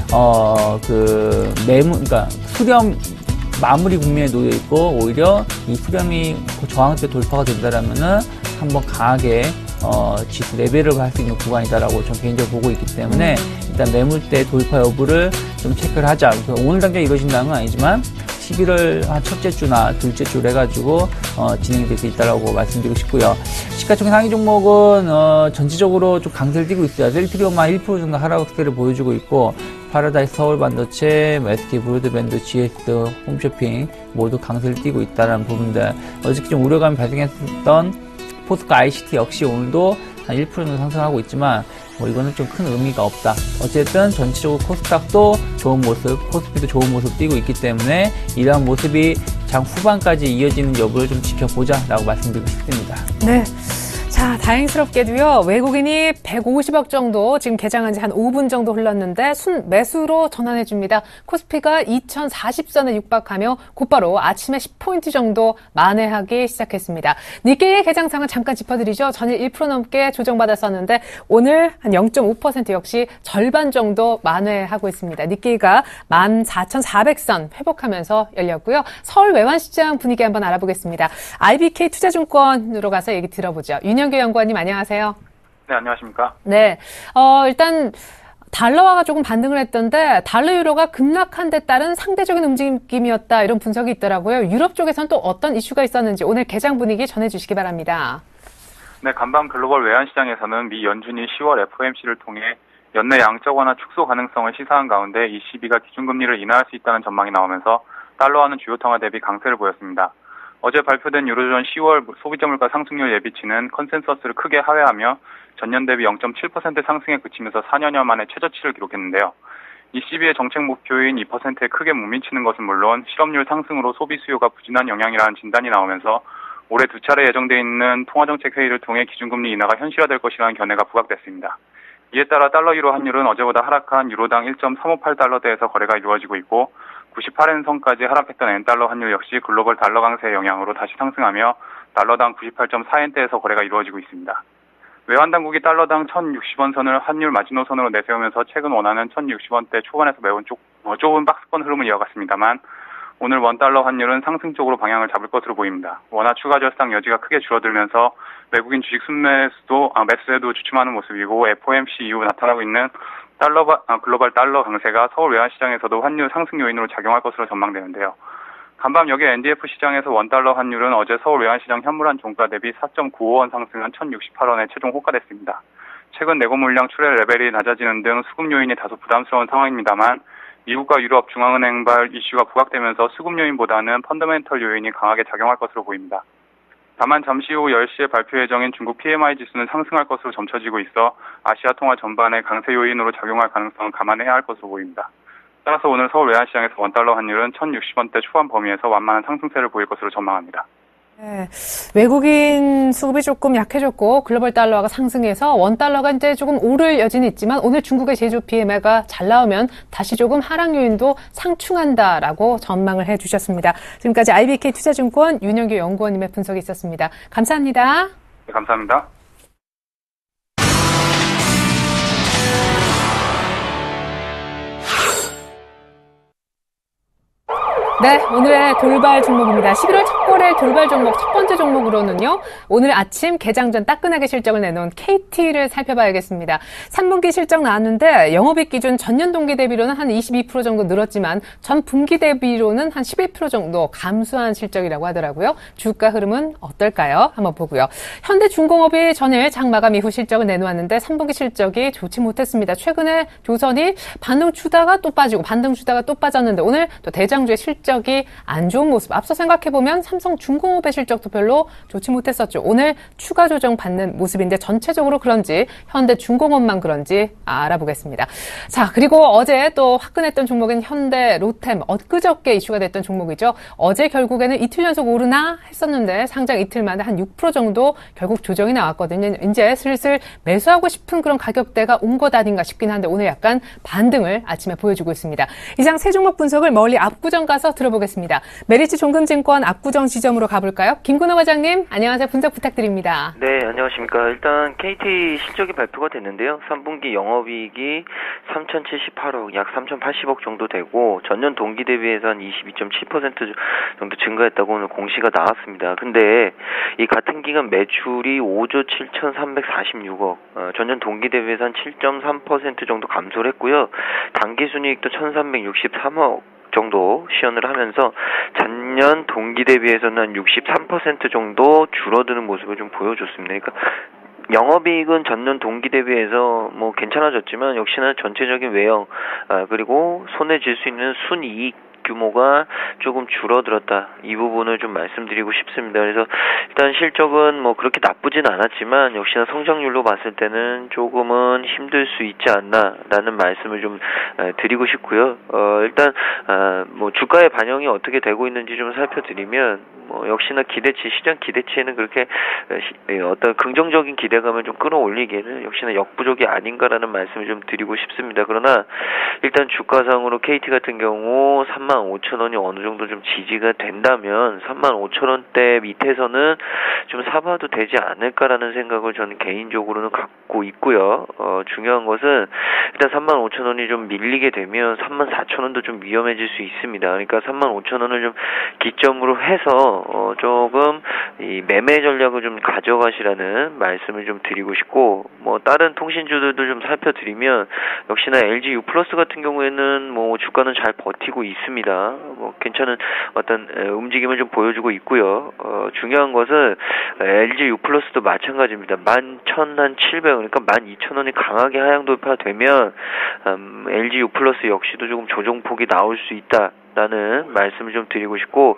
그러니까 수렴 마무리 국면에 놓여 있고 오히려 이 수렴이 저항대 돌파가 된다라면은 한번 강하게 지수 레벨을 할 수 있는 구간이다라고 좀 개인적으로 보고 있기 때문에 일단 매물대 돌파 여부를 좀 체크를 하자. 오늘 당장 이루어진다는 건 아니지만 11월 한 첫째 주나 둘째 주로 해가지고 진행이 될 수 있다라고 말씀드리고 싶고요. 시가총액 상위 종목은 전체적으로 좀 강세를 띠고 있어요. 셀트리온만 1% 정도 하락세를 보여주고 있고 파라다이스 서울반도체, SK 브로드밴드, GS, 홈쇼핑 모두 강세를 띠고 있다는 부분들. 어저께 좀 우려감이 발생했던 포스코 ICT 역시 오늘도 한 1% 정도 상승하고 있지만 뭐 이거는 좀 큰 의미가 없다. 어쨌든 전체적으로 코스닥도 좋은 모습, 코스피도 좋은 모습 띄고 있기 때문에 이러한 모습이 장 후반까지 이어지는 여부를 좀 지켜보자 라고 말씀드리고 싶습니다. 네. 자, 다행스럽게도요, 외국인이 150억 정도, 지금 개장한 지 한 5분 정도 흘렀는데, 순매수로 전환해줍니다. 코스피가 2040선에 육박하며 곧바로 아침에 10포인트 정도 만회하기 시작했습니다. 니케이의 개장상은 잠깐 짚어드리죠. 전일 1% 넘게 조정받았었는데, 오늘 한 0.5% 역시 절반 정도 만회하고 있습니다. 니케이가 14,400선 회복하면서 열렸고요. 서울 외환시장 분위기 한번 알아보겠습니다. IBK 투자증권으로 가서 얘기 들어보죠. 윤영규 연구원님 안녕하세요. 네, 안녕하십니까. 네, 일단 달러화가 조금 반등을 했던데 달러 유로가 급락한 데 따른 상대적인 움직임이었다 이런 분석이 있더라고요. 유럽 쪽에서는 또 어떤 이슈가 있었는지 오늘 개장 분위기 전해주시기 바랍니다. 네, 간밤 글로벌 외환시장에서는 미 연준이 10월 FOMC를 통해 연내 양적 완화 축소 가능성을 시사한 가운데 ECB가 기준금리를 인하할 수 있다는 전망이 나오면서 달러화는 주요 통화 대비 강세를 보였습니다. 어제 발표된 유로존 10월 소비자 물가 상승률 예비치는 컨센서스를 크게 하회하며 전년 대비 0.7% 상승에 그치면서 4년여 만에 최저치를 기록했는데요. ECB의 정책 목표인 2%에 크게 못 미치는 것은 물론 실업률 상승으로 소비 수요가 부진한 영향이라는 진단이 나오면서 올해 두 차례 예정돼 있는 통화정책 회의를 통해 기준금리 인하가 현실화될 것이라는 견해가 부각됐습니다. 이에 따라 달러 유로 환율은 어제보다 하락한 유로당 1.358달러대에서 거래가 이루어지고 있고 98엔 선까지 하락했던 엔달러 환율 역시 글로벌 달러 강세의 영향으로 다시 상승하며 달러당 98.4엔대에서 거래가 이루어지고 있습니다. 외환당국이 달러당 1,060원 선을 환율 마지노선으로 내세우면서 최근 원화는 1,060원대 초반에서 매우 좁은 박스권 흐름을 이어갔습니다만 오늘 원달러 환율은 상승 쪽으로 방향을 잡을 것으로 보입니다. 원화 추가 절상 여지가 크게 줄어들면서 외국인 주식 매수에도 주춤하는 모습이고 FOMC 이후 나타나고 있는 글로벌 달러 강세가 서울 외환시장에서도 환율 상승 요인으로 작용할 것으로 전망되는데요. 간밤 여기 NDF 시장에서 원달러 환율은 어제 서울 외환시장 현물환 종가 대비 4.95원 상승한 1,068원에 최종 호가됐습니다. 최근 내고 물량 출혈 레벨이 낮아지는 등 수급 요인이 다소 부담스러운 상황입니다만 미국과 유럽 중앙은행발 이슈가 부각되면서 수급 요인보다는 펀더멘털 요인이 강하게 작용할 것으로 보입니다. 다만 잠시 후 10시에 발표 예정인 중국 PMI 지수는 상승할 것으로 점쳐지고 있어 아시아 통화 전반의 강세 요인으로 작용할 가능성을 감안해야 할 것으로 보입니다. 따라서 오늘 서울 외환시장에서 원달러 환율은 1,060원대 초반 범위에서 완만한 상승세를 보일 것으로 전망합니다. 네, 외국인 수급이 조금 약해졌고 글로벌 달러가 상승해서 원달러가 이제 조금 오를 여지는 있지만 오늘 중국의 제조 PMI가 잘 나오면 다시 조금 하락 요인도 상충한다라고 전망을 해주셨습니다. 지금까지 IBK 투자증권 윤영규 연구원님의 분석이 있었습니다. 감사합니다. 네, 감사합니다. 네, 오늘의 돌발 종목입니다. 11월 첫 거래 돌발 종목 첫 번째 종목으로는요. 오늘 아침 개장 전 따끈하게 실적을 내놓은 KT를 살펴봐야겠습니다. 3분기 실적 나왔는데 영업이익 기준 전년 동기 대비로는 한 22% 정도 늘었지만 전 분기 대비로는 한 11% 정도 감소한 실적이라고 하더라고요. 주가 흐름은 어떨까요? 한번 보고요. 현대중공업이 전일 장 마감 이후 실적을 내놓았는데 3분기 실적이 좋지 못했습니다. 최근에 조선이 반등 주다가 또 빠지고 반등 주다가 또 빠졌는데 오늘 또 대장주의 실적이 안 좋은 모습. 앞서 생각해보면 삼성중공업의 실적도 별로 좋지 못했었죠. 오늘 추가 조정 받는 모습인데 전체적으로 그런지 현대중공업만 그런지 알아보겠습니다. 자, 그리고 어제 또 화끈했던 종목인 현대 로템 엊그저께 이슈가 됐던 종목이죠. 어제 결국에는 이틀 연속 오르나 했었는데 상장 이틀 만에 한 6% 정도 결국 조정이 나왔거든요. 이제 슬슬 매수하고 싶은 그런 가격대가 온 것 아닌가 싶긴 한데 오늘 약간 반등을 아침에 보여주고 있습니다. 이상 세 종목 분석을 멀리 압구정 가서 들어보겠습니다. 메리츠 종금증권 압구정 지점으로 가볼까요? 김근호 과장님, 안녕하세요. 분석 부탁드립니다. 네, 안녕하십니까. 일단 KT 실적이 발표가 됐는데요. 3분기 영업이익이 3,078억, 약 3,080억 정도 되고 전년 동기 대비해서 한 22.7% 정도 증가했다고 오늘 공시가 나왔습니다. 근데 이 같은 기간 매출이 5조 7,346억, 전년 동기 대비해서 한 7.3% 정도 감소를 했고요. 당기순이익도 1,363억 정도 시현을 하면서 전년 동기 대비해서는 한 63% 정도 줄어드는 모습을 좀 보여줬습니다. 그러니까 영업이익은 전년 동기 대비해서 뭐 괜찮아졌지만 역시나 전체적인 외형 그리고 손에 쥘 수 있는 순이익 규모가 조금 줄어들었다. 이 부분을 좀 말씀드리고 싶습니다. 그래서 일단 실적은 뭐 그렇게 나쁘진 않았지만 역시나 성장률로 봤을 때는 조금은 힘들 수 있지 않나라는 말씀을 좀 드리고 싶고요. 일단 뭐 주가의 반영이 어떻게 되고 있는지 좀 살펴드리면 뭐 역시나 기대치, 시장 기대치에는 그렇게 어떤 긍정적인 기대감을 좀 끌어올리기에는 역시나 역부족이 아닌가라는 말씀을 좀 드리고 싶습니다. 그러나 일단 주가상으로 KT 같은 경우 35,000원이 어느 정도 좀 지지가 된다면 35,000원대 밑에서는 좀 사봐도 되지 않을까라는 생각을 저는 개인적으로는 갖고 있고요. 중요한 것은 일단 35,000원이 좀 밀리게 되면 34,000원도 좀 위험해질 수 있습니다. 그러니까 35,000원을 좀 기점으로 해서 조금 이 매매 전략을 좀 가져가시라는 말씀을 좀 드리고 싶고, 뭐 다른 통신주들도 좀 살펴드리면 역시나 LG U+ 같은 경우에는 뭐 주가는 잘 버티고 있습니다. 뭐 괜찮은 어떤 움직임을 좀 보여주고 있고요. 중요한 것은 LG U+도 마찬가지입니다. 11,700원, 그러니까 12,000원이 강하게 하향 돌파되면 LG U+ 역시도 조금 조정폭이 나올 수 있다. 라는 말씀을 좀 드리고 싶고,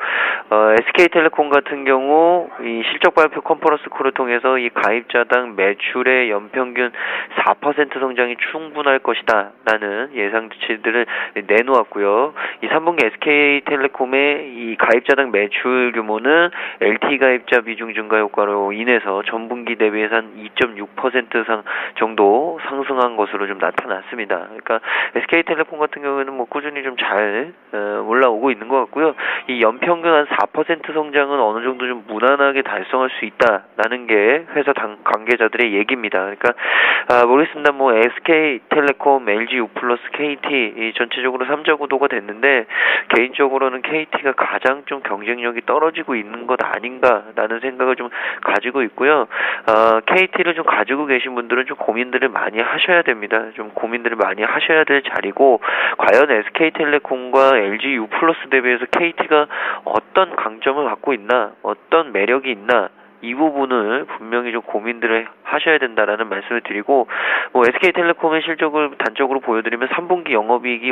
SK텔레콤 같은 경우 이 실적 발표 컨퍼런스 콜을 통해서 이 가입자당 매출의 연평균 4% 성장이 충분할 것이다 라는 예상치들을 내놓았고요. 이 3분기 SK텔레콤의 이 가입자당 매출 규모는 LTE 가입자 비중 증가 효과로 인해서 전분기 대비해서 한 2.6% 정도 상승한 것으로 좀 나타났습니다. 그러니까 SK텔레콤 같은 경우에는 뭐 꾸준히 좀 잘 올라오고 있는 것 같고요. 이 연평균 한 4% 성장은 어느 정도 좀 무난하게 달성할 수 있다라는 게 회사 관계자들의 얘기입니다. 그러니까 모르겠습니다. 뭐 SK텔레콤, LG U+, KT 이 전체적으로 3자 구도가 됐는데 개인적으로 가격적으로는 KT가 가장 좀 경쟁력이 떨어지고 있는 것 아닌가라는 생각을 좀 가지고 있고요. KT를 좀 가지고 계신 분들은 좀 고민들을 많이 하셔야 됩니다. 좀 고민들을 많이 하셔야 될 자리고, 과연 SK텔레콤과 LG U+ 대비해서 KT가 어떤 강점을 갖고 있나, 어떤 매력이 있나, 이 부분을 분명히 좀 고민들을 하셔야 된다라는 말씀을 드리고, SK텔레콤의 실적을 단적으로 보여드리면 3분기 영업이익이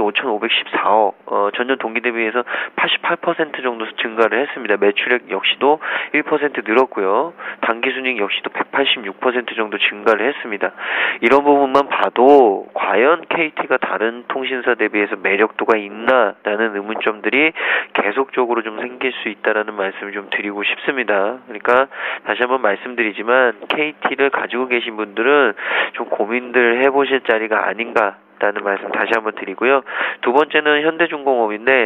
5,514억, 전년 동기 대비해서 88% 정도 증가를 했습니다. 매출액 역시도 1% 늘었고요. 당기순이익 역시도 186% 정도 증가를 했습니다. 이런 부분만 봐도 과연 KT가 다른 통신사 대비해서 매력도가 있나라는 의문점들이 계속적으로 좀 생길 수 있다라는 말씀을 좀 드리고 싶습니다. 그러니까 다시 한번 말씀드리지만 KT를 가지고 계신 분들은 좀 고민들 해보실 자리가 아닌가라는 말씀 다시 한번 드리고요. 두 번째는 현대중공업인데,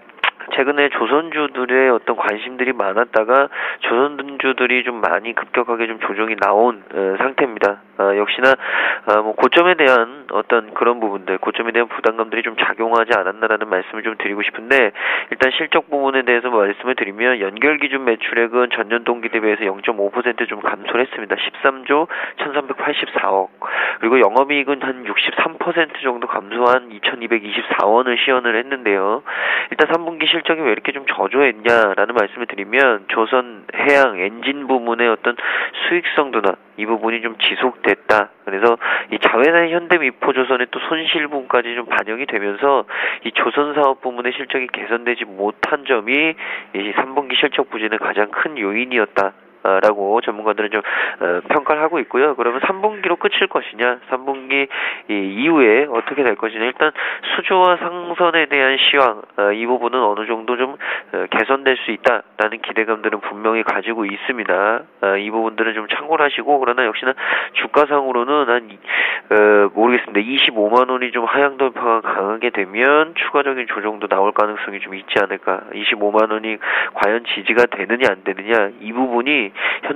최근에 조선주들의 어떤 관심들이 많았다가 조선주들이 좀 많이 급격하게 좀 조정이 나온 상태입니다. 역시나 고점에 대한 어떤 그런 부분들, 고점에 대한 부담감들이 좀 작용하지 않았나라는 말씀을 좀 드리고 싶은데, 일단 실적 부분에 대해서 말씀을 드리면 연결 기준 매출액은 전년 동기 대비해서 0.5% 좀 감소를 했습니다. 13조 1,384억. 그리고 영업이익은 한 63% 정도 감소한 2,224원을 시현을 했는데요. 일단 3분기 실적이 왜 이렇게 좀 저조했냐라는 말씀을 드리면, 조선 해양 엔진 부문의 어떤 수익성도나 이 부분이 좀 지속됐다. 그래서 이 자회사의 현대미포조선의 또 손실 부분까지 좀 반영이 되면서 이 조선 사업 부문의 실적이 개선되지 못한 점이 이 3분기 실적 부진의 가장 큰 요인이었다. 라고 전문가들은 좀 평가를 하고 있고요. 그러면 3분기로 끝일 것이냐, 3분기 이후에 어떻게 될 것이냐, 일단 수주와 상선에 대한 시황, 이 부분은 어느 정도 좀 개선될 수 있다라는 기대감들은 분명히 가지고 있습니다. 이 부분들은 좀 참고를 하시고, 그러나 역시나 주가상으로는 한 모르겠습니다. 25만 원이 좀 하향 돌파가 강하게 되면 추가적인 조정도 나올 가능성이 좀 있지 않을까. 25만 원이 과연 지지가 되느냐 안 되느냐, 이 부분이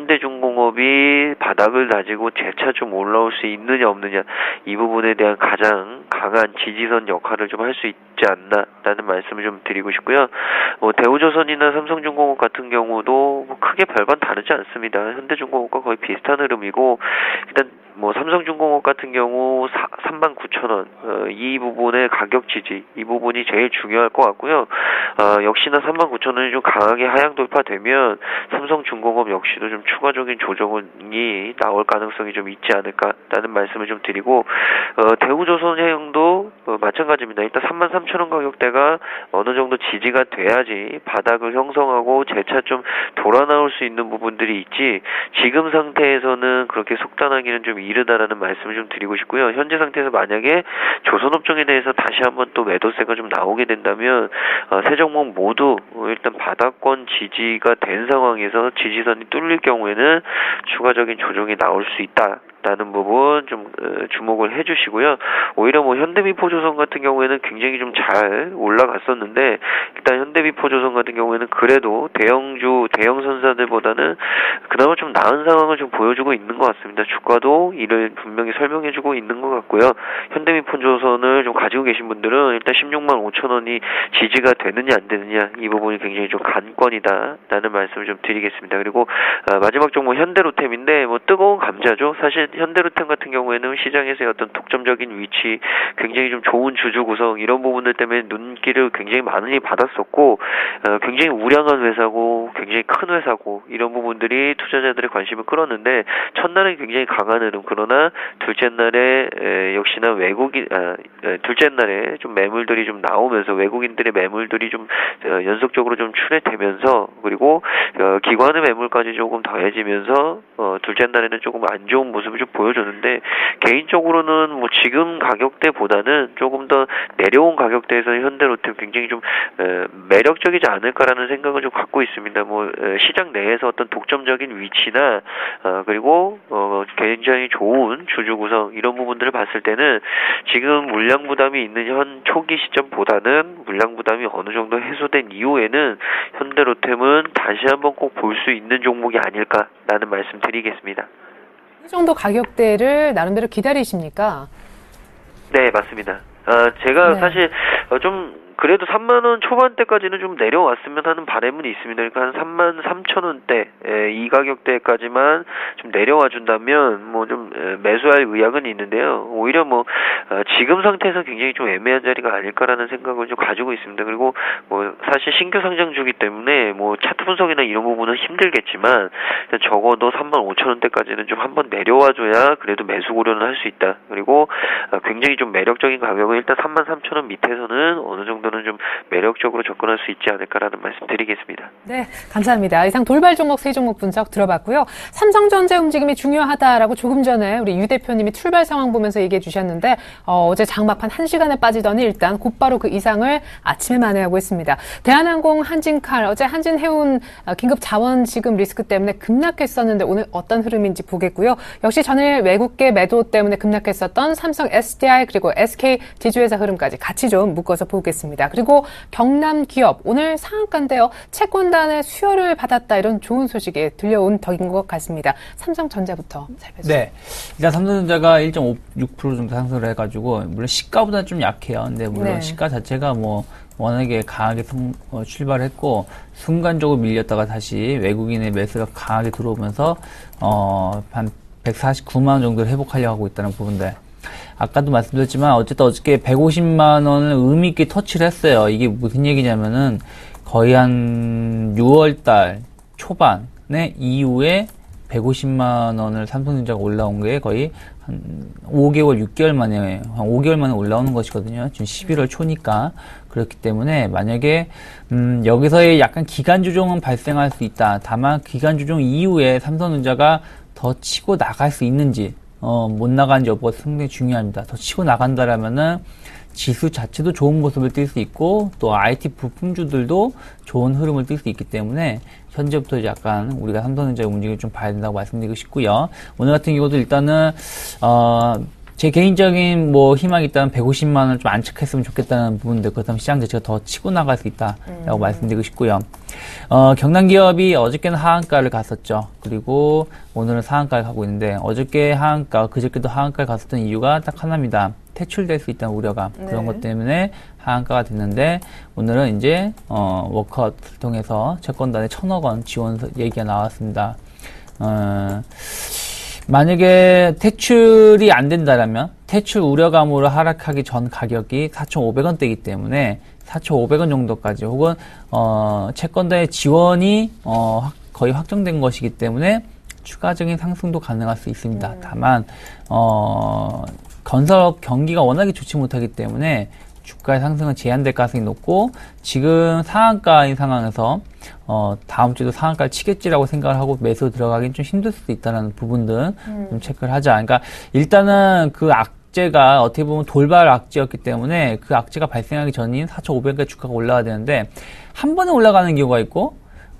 현대중공업이 바닥을 다지고 재차 좀 올라올 수 있느냐 없느냐, 이 부분에 대한 가장 강한 지지선 역할을 좀 할 수 있지 않나라는 말씀을 좀 드리고 싶고요. 대우조선이나 삼성중공업 같은 경우도 크게 별반 다르지 않습니다. 현대중공업과 거의 비슷한 흐름이고, 일단 삼성중공업 같은 경우 39,000원, 이 부분의 가격 지지, 이 부분이 제일 중요할 것 같고요. 역시나 39,000원이 좀 강하게 하향 돌파되면 삼성중공업 역시도 좀 추가적인 조정이 나올 가능성이 좀 있지 않을까라는 말씀을 좀 드리고, 대우조선해양도 마찬가지입니다. 일단 33,000원 가격대가 어느 정도 지지가 돼야지 바닥을 형성하고 재차 좀 돌아 나올 수 있는 부분들이 있지, 지금 상태에서는 그렇게 속단하기는 좀 이르다라는 말씀을 좀 드리고 싶고요. 현재 상태에서 만약에 조선업종에 대해서 다시 한번 또 매도세가 좀 나오게 된다면 세 종목 모두 일단 바닥권 지지가 된 상황에서 지지선이 뚫릴 경우에는 추가적인 조정이 나올 수 있다라는 부분 좀 주목을 해주시고요. 오히려 현대미포조선 같은 경우에는 굉장히 좀 잘 올라갔었는데, 일단 현대미포조선 같은 경우에는 그래도 대형 선사들보다는 그나마 좀 나은 상황을 좀 보여주고 있는 것 같습니다. 주가도 이를 분명히 설명해주고 있는 것 같고요. 현대미포조선을 좀 가지고 계신 분들은 일단 16만 5천 원이 지지가 되느냐 안 되느냐, 이 부분이 굉장히 좀 관건이다라는 말씀을 좀 드리겠습니다. 그리고 마지막 종목 현대로템인데, 뜨거운 감자죠. 사실 현대로템 같은 경우에는 시장에서의 어떤 독점적인 위치, 굉장히 좀 좋은 주주 구성, 이런 부분들 때문에 눈길을 굉장히 많이 받았었고, 굉장히 우량한 회사고 굉장히 큰 회사고, 이런 부분들이 투자자들의 관심을 끌었는데, 첫날은 굉장히 강한 흐름, 그러나 둘째 날에 역시나 둘째 날에 좀 매물들이 좀 나오면서, 외국인들의 매물들이 좀 연속적으로 좀 출회되면서, 그리고 기관의 매물까지 조금 더해지면서 둘째 날에는 조금 안 좋은 모습을 좀 보여줬는데, 개인적으로는 지금 가격대보다는 조금 더 내려온 가격대에서 현대로템 굉장히 좀 매력적이지 않을까라는 생각을 좀 갖고 있습니다. 시장 내에서 어떤 독점적인 위치나 그리고 굉장히 좋은 주주 구성, 이런 부분들을 봤을 때는 지금 물량 부담이 있는 현 초기 시점보다는 물량 부담이 어느 정도 해소된 이후에는 현대로템은 다시 한번 꼭 볼 수 있는 종목이 아닐까라는 말씀 드리겠습니다. 이 정도 가격대를 나름대로 기다리십니까? 네, 맞습니다. 제가 사실 좀 그래도 3만 원 초반대까지는 좀 내려왔으면 하는 바람은 있습니다. 그러니까 한 3만 3천 원대 이 가격대까지만 좀 내려와 준다면 뭐 좀 매수할 의향은 있는데요. 오히려 뭐 지금 상태에서 굉장히 좀 애매한 자리가 아닐까라는 생각을 좀 가지고 있습니다. 그리고 뭐 사실 신규 상장주기 때문에 뭐 차트 분석이나 이런 부분은 힘들겠지만 적어도 3만 5천 원대까지는 좀 한번 내려와줘야 그래도 매수 고려는 할 수 있다. 그리고 굉장히 좀 매력적인 가격은 일단 3만 3천 원 밑에서는 어느 정도는 좀 매력적으로 접근할 수 있지 않을까라는 말씀 드리겠습니다. 네, 감사합니다. 이상 돌발 종목 세 종목 분석 들어봤고요. 삼성전자 움직임이 중요하다라고 조금 전에 우리 유 대표님이 출발 상황 보면서 얘기해 주셨는데 어제 장막판 1시간에 빠지더니 일단 곧바로 그 이상을 아침에 만회하고 있습니다. 대한항공, 한진칼, 어제 한진해운 긴급 자원 지급 리스크 때문에 급락했었는데 오늘 어떤 흐름인지 보겠고요. 역시 전일 외국계 매도 때문에 급락했었던 삼성 SDI 그리고 SK 제주회사 흐름까지 같이 좀 묶어서 보겠습니다. 그리고 경남 기업 오늘 상한가인데요. 채권단의 수혈을 받았다 이런 좋은 소식이 들려온 덕인 것 같습니다. 삼성전자부터 살펴보죠. 네, 일단 삼성전자가 1.6% 정도 상승을 해가지고 물론 시가보다 좀 약해요. 근데 물론 네. 시가 자체가 뭐 워낙에 강하게 출발했고 순간적으로 밀렸다가 다시 외국인의 매수가 강하게 들어오면서 한 149만 원 정도를 회복하려고 하고 있다는 부분들. 아까도 말씀드렸지만 어쨌든 어저께 150만 원을 의미 있게 터치를 했어요. 이게 무슨 얘기냐면은 거의 한 6월 달 초반에 이후에 150만 원을 삼성전자가 올라온 게 거의 한 5개월, 6개월 만에, 한 5개월 만에 올라오는 것이거든요. 지금 11월 초니까. 그렇기 때문에 만약에, 여기서의 약간 기간 조정은 발생할 수 있다. 다만 기간 조정 이후에 삼성전자가 더 치고 나갈 수 있는지, 못 나가는지 여부가 상당히 중요합니다. 더 치고 나간다라면은 지수 자체도 좋은 모습을 띌 수 있고 또 IT 부품주들도 좋은 흐름을 띌 수 있기 때문에 현재부터 약간 우리가 삼성전자의 움직임을 좀 봐야 된다고 말씀드리고 싶고요. 오늘 같은 경우도 일단은 제 개인적인 뭐 희망이 있다면 150만 원을 좀 안착했으면 좋겠다는 부분들, 그렇다면 시장 자체가 더 치고 나갈 수 있다라고 말씀드리고 싶고요. 경남기업이 어저께는 하한가를 갔었죠. 그리고 오늘은 상한가를 가고 있는데 어저께 하한가, 그저께도 하한가를 갔었던 이유가 딱 하나입니다. 퇴출될 수 있다는 우려가 그런 것 때문에 하한가가 됐는데 오늘은 이제 워크아웃을 통해서 채권단에 1,000억 원 지원 얘기가 나왔습니다. 만약에 퇴출이 안 된다라면 퇴출 우려감으로 하락하기 전 가격이 4,500원대이기 때문에 4,500원 정도까지 혹은 채권단의 지원이 거의 확정된 것이기 때문에 추가적인 상승도 가능할 수 있습니다. 다만 건설업 경기가 워낙에 좋지 못하기 때문에 주가의 상승은 제한될 가능성이 높고 지금 상한가인 상황에서 다음 주에도 상한가를 치겠지라고 생각을 하고 매수 들어가긴 좀 힘들 수도 있다는 부분들 좀 체크를 하자. 그러니까 일단은 그 악재가 어떻게 보면 돌발 악재였기 때문에 그 악재가 발생하기 전인 4,500원까지 주가가 올라가야 되는데 한 번에 올라가는 경우가 있고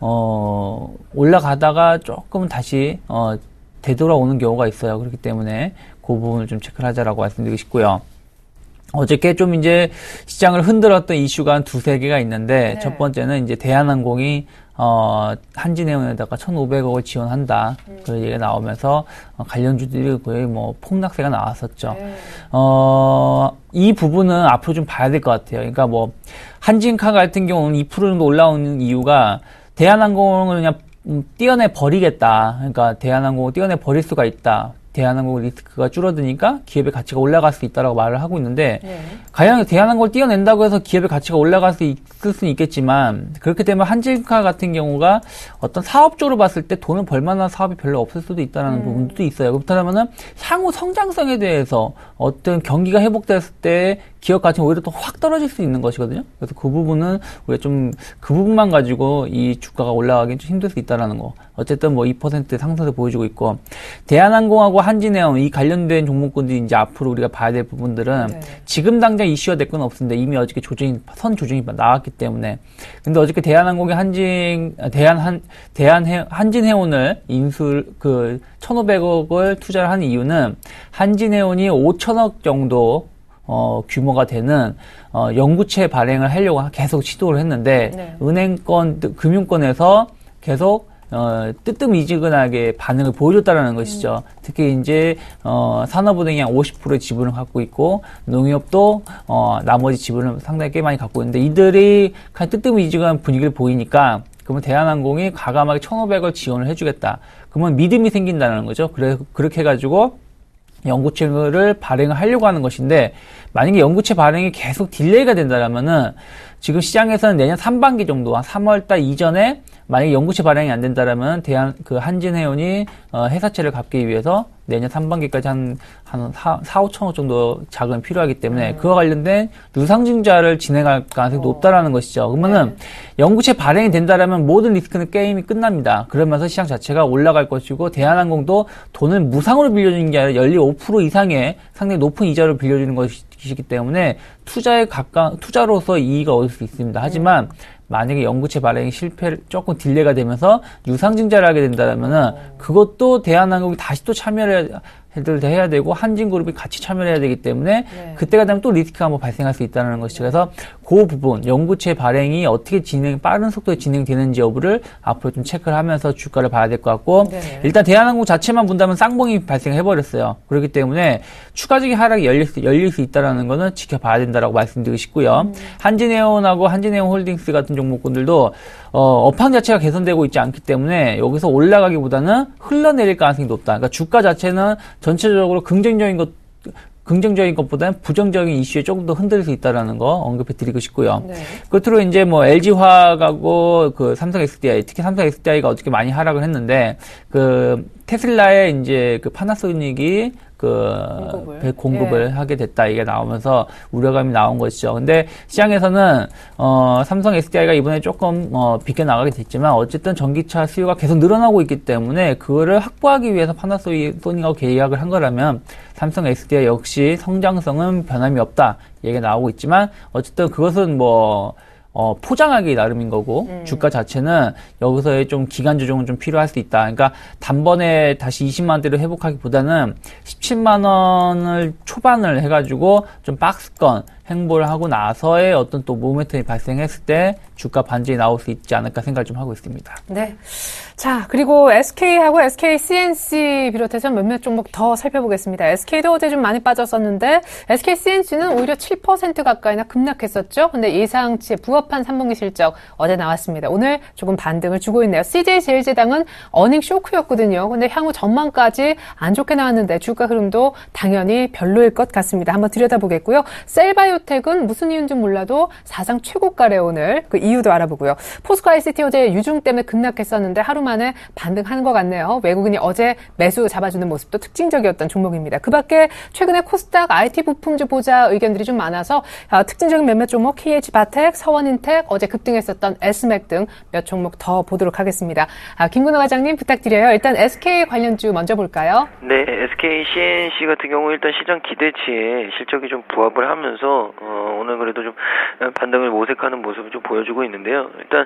올라가다가 조금은 다시 되돌아오는 경우가 있어요. 그렇기 때문에 그 부분을 좀 체크를 하자라고 말씀드리고 싶고요. 어저께 좀 이제 시장을 흔들었던 이슈가 한 두세 개가 있는데 첫 번째는 이제 대한항공이 한진해운에다가 1,500억을 지원한다. 그런 얘기가 나오면서 관련주들이 거의 뭐 폭락세가 나왔었죠. 이 부분은 앞으로 좀 봐야 될 것 같아요. 그러니까 뭐 한진카 같은 경우는 2% 정도 올라오는 이유가 대한항공을 그냥 떼어내 버리겠다. 그러니까 대한항공을 떼어내 버릴 수가 있다. 대한항공 리스크가 줄어드니까 기업의 가치가 올라갈 수 있다라고 말을 하고 있는데 과연 대한항공을 떼어낸다고 해서 기업의 가치가 올라갈 수 있을 수는 있겠지만 그렇게 되면 한진카 같은 경우가 어떤 사업적으로 봤을 때 돈을 벌만한 사업이 별로 없을 수도 있다는 부분도 있어요. 그렇다면은 향후 성장성에 대해서 어떤 경기가 회복됐을 때 기업 가치가 오히려 더 확 떨어질 수 있는 것이거든요. 그래서 그 부분은 우리가 좀 그 부분만 가지고 이 주가가 올라가기 좀 힘들 수 있다라는 거. 어쨌든 뭐 2% 상승을 보여주고 있고 대한항공하고 한진해운 이 관련된 종목군들이 이제 앞으로 우리가 봐야 될 부분들은 지금 당장 이슈가 될 건 없습니다. 이미 어저께 선 조정이 나왔기 때문에. 근데 어저께 대한항공이 한진해운을 인수 1,500억을 투자를 한 이유는 한진해운이 5천억 정도 규모가 되는 연구체 발행을 하려고 계속 시도를 했는데 은행권, 금융권에서 계속 뜨뜻미지근하게 반응을 보여줬다라는 것이죠. 특히 이제 산업은행이 한 50%의 지분을 갖고 있고 농협도 나머지 지분을 상당히 꽤 많이 갖고 있는데 이들이 그냥 뜨뜻미지근한 분위기를 보이니까 그러면 대한항공이 과감하게 1,500을 지원을 해주겠다. 그러면 믿음이 생긴다는 거죠. 그렇게 해가지고 연구체를 발행을 하려고 하는 것인데 만약에 연구체 발행이 계속 딜레이가 된다라면은 지금 시장에서는 내년 3반기 정도, 3월달 이전에 만약에 연구체 발행이 안 된다라면 한진해운이 회사채를 갚기 위해서 내년 3반기까지 한 4, 5천억 정도 자금이 필요하기 때문에 그와 관련된 유상증자를 진행할 가능성이 높다라는 것이죠. 그러면은 연구체 발행이 된다라면 모든 리스크는 게임이 끝납니다. 그러면서 시장 자체가 올라갈 것이고 대한항공도 돈을 무상으로 빌려주는 게 아니라 연리 5% 이상의 상당히 높은 이자를 빌려주는 것이기 때문에 투자로서 이익을 얻을 수 있습니다. 하지만 만약에 연구체 발행이 조금 딜레이가 되면서 유상증자를 하게 된다면은 그것도 대한항공이 다시 또 참여를 해야 되고 한진그룹이 같이 참여를 해야 되기 때문에 그때가 되면 또 리스크가 한번 발생할 수 있다는 것이죠. 그래서 그 부분 연구체 발행이 어떻게 빠른 속도에 진행되는지 여부를 앞으로 좀 체크를 하면서 주가를 봐야 될 것 같고 일단 대한항공 자체만 본다면 쌍봉이 발생해버렸어요. 그렇기 때문에 추가적인 하락이 열릴 수 있다는 거는 지켜봐야 된다라고 말씀드리고 싶고요. 한진해운하고 한진해운홀딩스 같은 종목군들도 업황 자체가 개선되고 있지 않기 때문에 여기서 올라가기보다는 흘러내릴 가능성이 높다. 그러니까 주가 자체는 전체적으로 긍정적인 것보다는 부정적인 이슈에 조금 더 흔들릴 수 있다라는 거 언급해 드리고 싶고요. 끝으로 이제 뭐 LG화학하고 삼성 SDI, 특히 삼성 SDI가 어저께 많이 하락을 했는데 테슬라의 이제 파나소닉이 공급을 하게 됐다. 이게 나오면서 우려감이 나온 것이죠. 근데 시장에서는, 삼성 SDI가 이번에 조금, 비껴나가게 됐지만, 어쨌든 전기차 수요가 계속 늘어나고 있기 때문에, 그거를 확보하기 위해서 파나소닉하고 계약을 한 거라면, 삼성 SDI 역시 성장성은 변함이 없다. 얘기가 나오고 있지만, 어쨌든 그것은 포장하기 나름인 거고, 주가 자체는 여기서의 좀 기간 조정은 좀 필요할 수 있다. 그러니까 단번에 다시 20만원대로 회복하기보다는 17만원을 초반을 해가지고 좀 박스권 행보를 하고 나서의 어떤 또 모멘텀이 발생했을 때 주가 반전이 나올 수 있지 않을까 생각을 좀 하고 있습니다. 네. 자, 그리고 SK하고 SK CNC 비롯해서 몇몇 종목 더 살펴보겠습니다. SK도 어제 좀 많이 빠졌었는데 SK CNC는 오히려 7% 가까이나 급락했었죠. 근데 예상치에 부합한 3분기 실적 어제 나왔습니다. 오늘 조금 반등을 주고 있네요. CJ제일제당은 어닝 쇼크였거든요. 근데 향후 전망까지 안 좋게 나왔는데 주가 흐름도 당연히 별로일 것 같습니다. 한번 들여다보겠고요. 셀바이오텍은 무슨 이유인지 몰라도 사상 최고가래 오늘 그 이유도 알아보고요. 포스코 ICT 어제 유중 때문에 급락했었는데 하루 만에 반등하는 것 같네요. 외국인이 어제 매수 잡아주는 모습도 특징적이었던 종목입니다. 그 밖에 최근에 코스닥 IT 부품주 보자 의견들이 좀 많아서 특징적인 몇몇 종목 KH바텍, 서원인텍, 어제 급등했었던 S맥 등 몇 종목 더 보도록 하겠습니다. 김근호 과장님 부탁드려요. 일단 SK 관련주 먼저 볼까요? 네, SK CNC 같은 경우 일단 시장 기대치에 실적이 좀 부합을 하면서 오늘 그래도 좀 반등을 모색하는 모습을 좀 보여주고 있는데요. 일단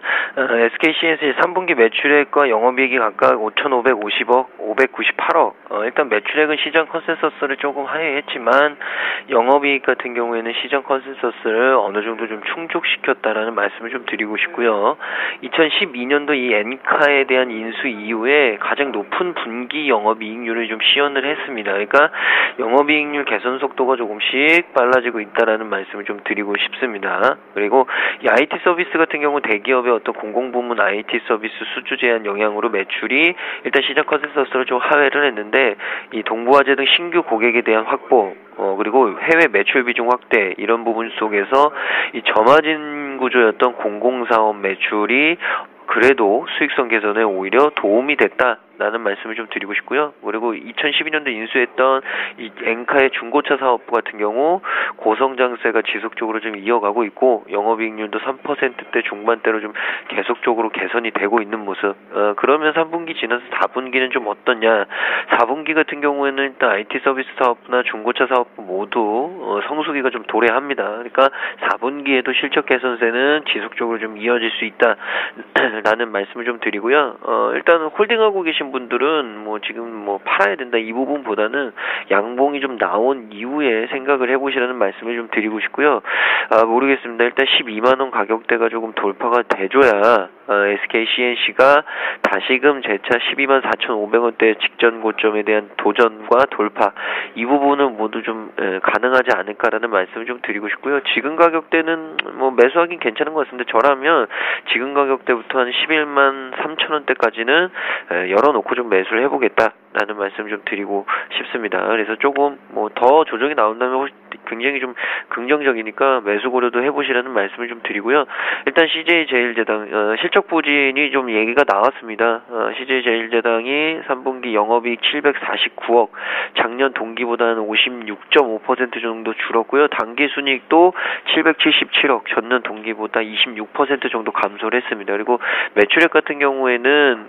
SK CNC 3분기 매출액과 영업이익이 각각 5,550억, 598억. 일단 매출액은 시장 컨센서스를 조금 하회했지만 영업이익 같은 경우에는 시장 컨센서스를 어느 정도 좀 충족시켰다라는 말씀을 좀 드리고 싶고요. 2012년도 이 엔카에 대한 인수 이후에 가장 높은 분기 영업이익률을 좀 시연을 했습니다. 그러니까 영업이익률 개선 속도가 조금씩 빨라지고 있다라는 말씀을 좀 드리고 싶습니다. 그리고 이 IT 서비스 같은 경우 대기업의 어떤 공공부문 IT 서비스 수주 제한 영향으로 매출이 일단 시장 컨센서스를 좀 하회를 했는데 이 동부화재 등 신규 고객에 대한 확보 그리고 해외 매출 비중 확대 이런 부분 속에서 이 저마진 구조였던 공공사업 매출이 그래도 수익성 개선에 오히려 도움이 됐다라는 말씀을 좀 드리고 싶고요. 그리고 2012년도 인수했던 이 엔카의 중고차 사업부 같은 경우 고성장세가 지속적으로 좀 이어가고 있고 영업이익률도 3%대 중반대로 좀 계속적으로 개선이 되고 있는 모습. 그러면 3분기 3분기 지나서 4분기는 좀 어떠냐. 4분기 같은 경우에는 일단 IT 서비스 사업부나 중고차 사업부 모두 성수기가 좀 도래합니다. 그러니까 4분기에도 실적 개선세는 지속적으로 좀 이어질 수 있다라는 말씀을 좀 드리고요. 일단 홀딩하고 계신 분들은 지금 팔아야 된다 이 부분보다는 양봉이 좀 나온 이후에 생각을 해보시라는 말씀을 좀 드리고 싶고요. 모르겠습니다. 일단 12만원 가격대가 조금 돌파가 돼줘야 SK CNC가 다시금 재차 12만 4,500원대 직전 고점에 대한 도전과 돌파 이 부분은 모두 좀 가능하지 않을까라는 말씀을 좀 드리고 싶고요. 지금 가격대는 매수하긴 괜찮은 것 같습니다. 저라면 지금 가격대부터 한 11만 3천원대까지는 열어놓고 좀 매수를 해보겠다라는 말씀 좀 드리고 싶습니다. 그래서 조금 더 조정이 나온다면 굉장히 좀 긍정적이니까 매수 고려도 해보시라는 말씀을 좀 드리고요. 일단 CJ제일제당 실적 부진이 좀 얘기가 나왔습니다. CJ제일제당이 3분기 영업이익 749억, 작년 동기보다는 56.5% 정도 줄었고요. 단기순이익도 777억, 전년 동기보다 26% 정도 감소를 했습니다. 그리고 매출액 같은 경우에도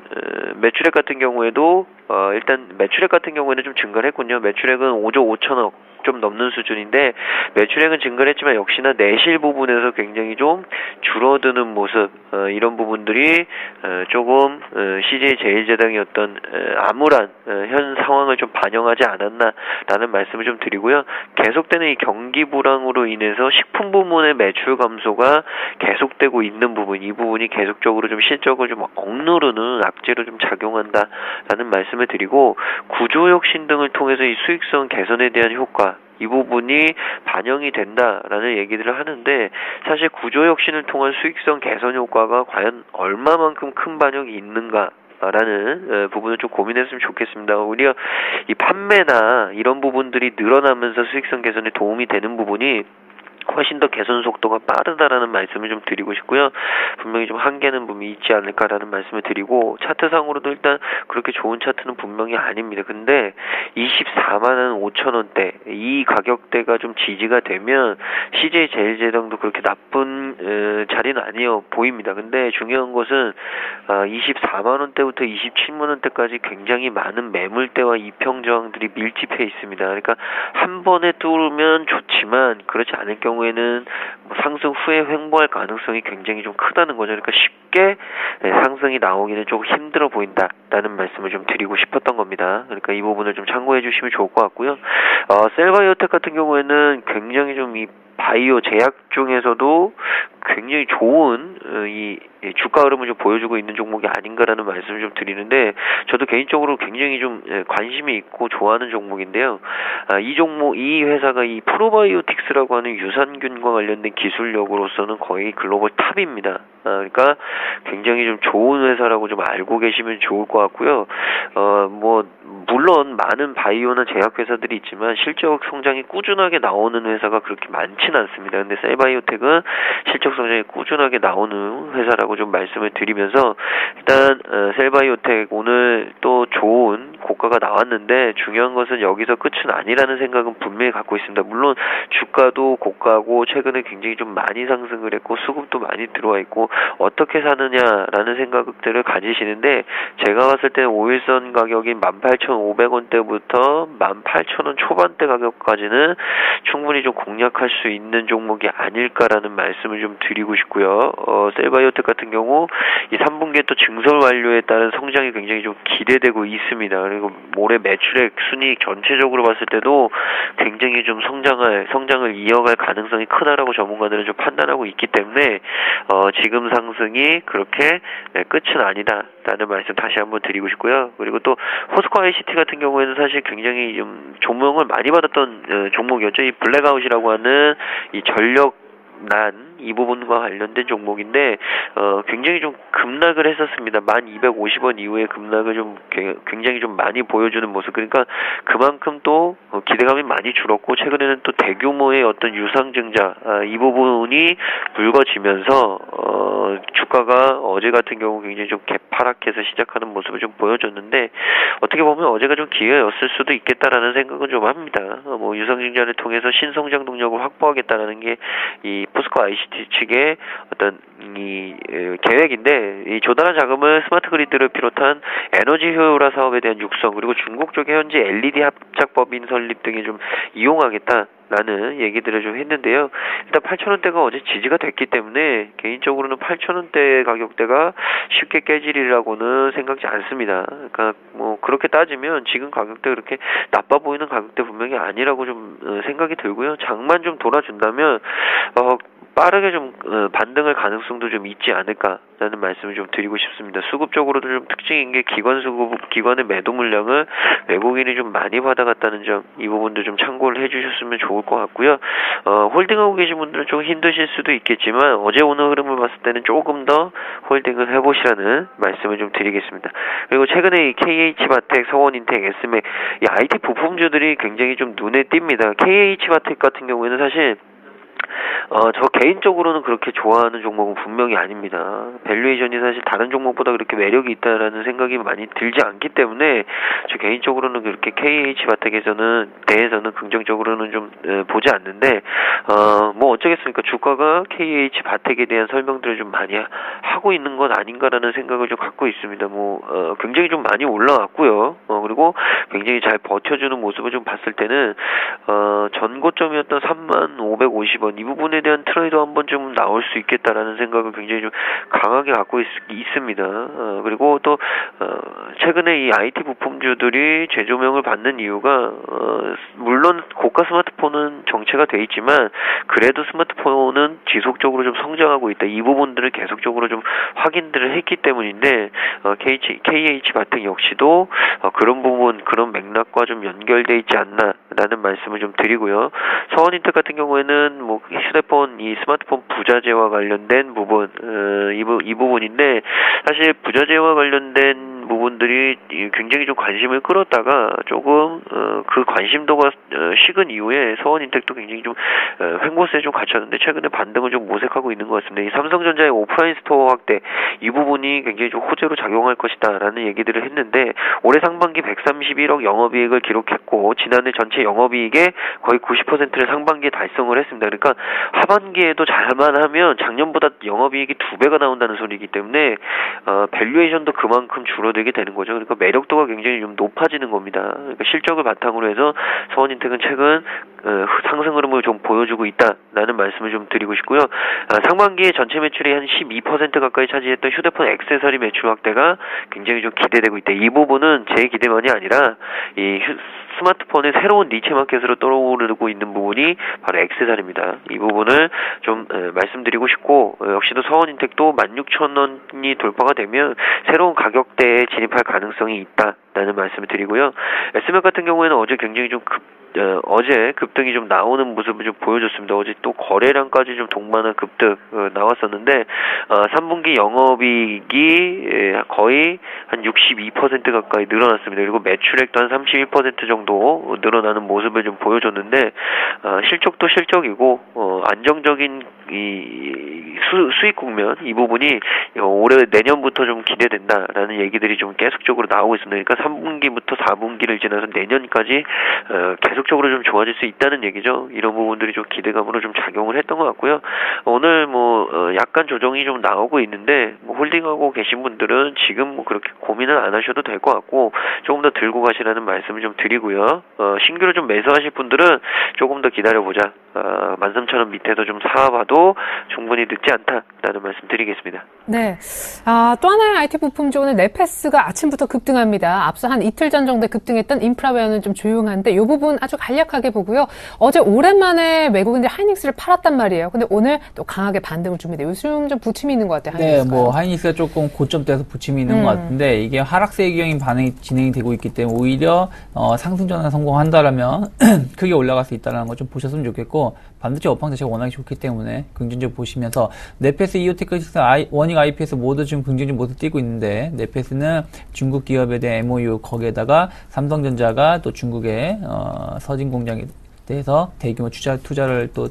일단 매출액 같은 경우에는 좀 증가를 했군요. 매출액은 5조 5천억 좀 넘는 수준인데 매출액은 증가를 했지만 역시나 내실 부분에서 굉장히 좀 줄어드는 모습 이런 부분들이 조금 CJ제일제당의 어떤 암울한 현 상황을 좀 반영하지 않았나라는 말씀을 좀 드리고요. 계속되는 이 경기 불황으로 인해서 식품 부문의 매출 감소가 계속되고 있는 부분 이 부분이 계속적으로 좀 실적을 좀 억누르는 악재로 좀 작용한다라는 말씀을 드리고 구조혁신 등을 통해서 이 수익성 개선에 대한 효과 이 부분이 반영이 된다라는 얘기들을 하는데 사실 구조혁신을 통한 수익성 개선 효과가 과연 얼마만큼 큰 반영이 있는가 라는 부분을 좀 고민했으면 좋겠습니다. 우리가 이 판매나 이런 부분들이 늘어나면서 수익성 개선에 도움이 되는 부분이 훨씬 더 개선 속도가 빠르다라는 말씀을 좀 드리고 싶고요. 분명히 좀 한계는 분명히 있지 않을까라는 말씀을 드리고 차트상으로도 일단 그렇게 좋은 차트는 분명히 아닙니다. 근데 24만 5천 원대 이 가격대가 좀 지지가 되면 CJ제일제당도 그렇게 나쁜 자리는 아니어 보입니다. 근데 중요한 것은 24만 원대부터 27만 원대까지 굉장히 많은 매물대와 이평 저항들이 밀집해 있습니다. 그러니까 한 번에 뚫으면 좋지만 그렇지 않을 경우에는 상승 후에 횡보할 가능성이 굉장히 좀 크다는 거죠. 그러니까 쉽게 상승이 나오기는 조금 힘들어 보인다라는 말씀을 좀 드리고 싶었던 겁니다. 그러니까 이 부분을 좀 참고해 주시면 좋을 것 같고요. 셀바이오텍 같은 경우에는 굉장히 좀 이 바이오 제약 중에서도 굉장히 좋은 이 주가 흐름을 좀 보여주고 있는 종목이 아닌가라는 말씀을 좀 드리는데 저도 개인적으로 굉장히 좀 관심이 있고 좋아하는 종목인데요. 이 회사가 이 프로바이오틱스라고 하는 유산균과 관련된 기술력으로서는 거의 글로벌 탑입니다. 그러니까 굉장히 좀 좋은 회사라고 좀 알고 계시면 좋을 것 같고요. 물론 많은 바이오나 제약 회사들이 있지만 실적 성장이 꾸준하게 나오는 회사가 그렇게 많지는 않습니다. 근데 셀바이오텍은 실적 성장이 꾸준하게 나오는 회사라고 좀 말씀을 드리면서 일단 셀바이오텍 오늘 또 좋은 고가가 나왔는데 중요한 것은 여기서 끝은 아니라는 생각은 분명히 갖고 있습니다. 물론 주가도 고가고 최근에 굉장히 좀 많이 상승을 했고 수급도 많이 들어와 있고 어떻게 사느냐라는 생각들을 가지시는데 제가 봤을 때는 5일선 가격인 18,500원대부터 18,000원 초반대 가격까지는 충분히 좀 공략할 수 있는 종목이 아닐까라는 말씀을 좀 드리고 싶고요. 셀바이오텍 같은 경우 이 3분기에 또 증설 완료에 따른 성장이 굉장히 좀 기대되고 있습니다. 그리고 올해 매출액, 순이익 전체적으로 봤을 때도 굉장히 좀 성장을 이어갈 가능성이 크다라고 전문가들은 좀 판단하고 있기 때문에 지금 상승이 그렇게 끝은 아니다라는 말씀 다시 한번 드리고 싶고요. 그리고 또 포스코 ICT 같은 경우에는 사실 굉장히 좀 조명을 많이 받았던 종목이었죠. 이 블랙아웃이라고 하는 이 전력난 이 부분과 관련된 종목인데 굉장히 좀 급락을 했었습니다. 1250원 이후에 급락을 좀 굉장히 좀 많이 보여주는 모습. 그러니까 그만큼 또 기대감이 많이 줄었고 최근에는 또 대규모의 어떤 유상증자 이 부분이 불거지면서 주가가 어제 같은 경우 굉장히 좀 개파락해서 시작하는 모습을 좀 보여줬는데 어떻게 보면 어제가 좀 기회였을 수도 있겠다라는 생각은 좀 합니다. 유상증자를 통해서 신성장 동력을 확보하겠다라는 게 이 포스코 ICT 측의 어떤 이 계획인데, 이 조달한 자금을 스마트 그리드를 비롯한 에너지 효율화 사업에 대한 육성, 그리고 중국 쪽에 현재 LED 합작법인 설립 등에 좀 이용하겠다라는 얘기들을 좀 했는데요. 일단 8,000원대가 어제 지지가 됐기 때문에 개인적으로는 8,000원대 가격대가 쉽게 깨지리라고는 생각지 않습니다. 그러니까 뭐 그렇게 따지면 지금 가격대 그렇게 나빠 보이는 가격대 분명히 아니라고 좀 생각이 들고요. 장만 좀 돌아준다면 빠르게 좀 반등할 가능성도 좀 있지 않을까라는 말씀을 좀 드리고 싶습니다. 수급적으로도 좀 특징인 게 기관의 매도 물량을 외국인이 좀 많이 받아갔다는 점, 이 부분도 좀 참고를 해주셨으면 좋을 것 같고요. 홀딩하고 계신 분들은 좀 힘드실 수도 있겠지만 어제 오늘 흐름을 봤을 때는 조금 더 홀딩을 해보시라는 말씀을 좀 드리겠습니다. 그리고 최근에 이 KH바텍, 서원인텍, S맥 이 IT 부품주들이 굉장히 좀 눈에 띕니다. KH바텍 같은 경우에는 사실 저 개인적으로는 그렇게 좋아하는 종목은 분명히 아닙니다. 밸류에이션이 사실 다른 종목보다 그렇게 매력이 있다라는 생각이 많이 들지 않기 때문에 저 개인적으로는 그렇게 KH바텍에서는 대해서는 긍정적으로는 좀 보지 않는데 뭐 어쩌겠습니까? 주가가 KH바텍에 대한 설명들을 좀 많이 하고 있는 것 아닌가라는 생각을 좀 갖고 있습니다. 뭐 굉장히 좀 많이 올라왔고요. 그리고 굉장히 잘 버텨주는 모습을 좀 봤을 때는 전고점이었던 3550원 이 부분에 대한 트레이드 한번 좀 나올 수 있겠다라는 생각을 굉장히 좀 강하게 갖고 있습니다. 그리고 또 최근에 이 IT 부품주들이 재조명을 받는 이유가 물론 고가 스마트폰은 정체가 돼 있지만 그래도 스마트폰은 지속적으로 좀 성장하고 있다. 이 부분들을 계속적으로 좀 확인들을 했기 때문인데 KH바텍 역시도 그런 부분, 그런 맥락과 좀 연결돼 있지 않나라는 말씀을 좀 드리고요. 서원인텍 같은 경우에는 뭐 휴대폰, 이 스마트폰 부자재와 관련된 부분, 이 부분인데 사실 부자재와 관련된 부분들이 굉장히 좀 관심을 끌었다가 조금 그 관심도가 식은 이후에 서원인텍도 굉장히 좀 횡보세에 좀 갇혔는데 최근에 반등을 좀 모색하고 있는 것 같습니다. 이 삼성전자의 오프라인 스토어 확대 이 부분이 굉장히 좀 호재로 작용할 것이다라는 얘기들을 했는데 올해 상반기 131억 영업이익을 기록했고 지난해 전체 영업이익의 거의 90%를 상반기에 달성을 했습니다. 그러니까 하반기에도 잘만 하면 작년보다 영업이익이 2배가 나온다는 소리이기 때문에 밸류에이션도 그만큼 줄어들게 되는 거죠. 그러니까 매력도가 굉장히 좀 높아지는 겁니다. 그러니까 실적을 바탕으로 해서 서원인텍은 최근 상승 흐름을 좀 보여주고 있다라는 말씀을 좀 드리고 싶고요. 상반기에 전체 매출이 한 12% 가까이 차지했던 휴대폰 액세서리 매출 확대가 굉장히 좀 기대되고 있다. 이 부분은 제 기대만이 아니라 이 스마트폰의 새로운 니체 마켓으로 떠오르고 있는 부분이 바로 액세서리입니다. 이 부분을 좀 말씀드리고 싶고 역시도 서원인텍도 16,000원이 돌파가 되면 새로운 가격대에 진입할 가능성이 있다라는 말씀을 드리고요. S맥 같은 경우에는 어제 굉장히 좀 어제 급등이 좀 나오는 모습을 좀 보여줬습니다. 어제 또 거래량까지 좀 동반한 급등 나왔었는데 3분기 영업이익이 거의 한 62% 가까이 늘어났습니다. 그리고 매출액도 한 31% 정도 늘어나는 모습을 좀 보여줬는데 실적도 실적이고 안정적인 이 수익 국면 이 부분이 올해 내년부터 좀 기대된다라는 얘기들이 좀 계속적으로 나오고 있습니다. 그러니까 3분기부터 4분기를 지나서 내년까지 계속적으로 좀 좋아질 수 있다는 얘기죠. 이런 부분들이 좀 기대감으로 좀 작용을 했던 것 같고요. 오늘 약간 조정이 좀 나오고 있는데 홀딩하고 계신 분들은 지금 그렇게 고민은 안 하셔도 될 것 같고 조금 더 들고 가시라는 말씀을 좀 드리고요. 신규로 좀 매수하실 분들은 조금 더 기다려보자. 13,000원 밑에서 좀 사와봐도 충분히 늦지 않다라는 말씀 드리겠습니다. 네. 또 하나의 IT 부품주 오늘 네페스가 아침부터 급등합니다. 앞서 한 이틀 전 정도에 급등했던 인프라웨어는 좀 조용한데 이 부분 아주 간략하게 보고요. 어제 오랜만에 외국인들 하이닉스를 팔았단 말이에요. 근데 오늘 또 강하게 반등을 줍니다. 요즘 좀 부침이 있는 것 같아요. 네, 하이닉스가 조금 고점대에서 부침이 있는 것 같은데 이게 하락세 경이 진행이 되고 있기 때문에 오히려 상승 전환 성공한다라면 크게 올라갈 수 있다는 거 좀 보셨으면 좋겠고 반도체 업황 자체가 워낙에 좋기 때문에 긍정적으로 보시면서 네페스, 이오테크니스, 원익 IPS 모두 지금 긍정적 모습 띄고 있는데 네페스는 중국 기업에 대한 MOU 거기에다가 삼성전자가 또 중국의 서진 공장에 대해서 대규모 투자를 또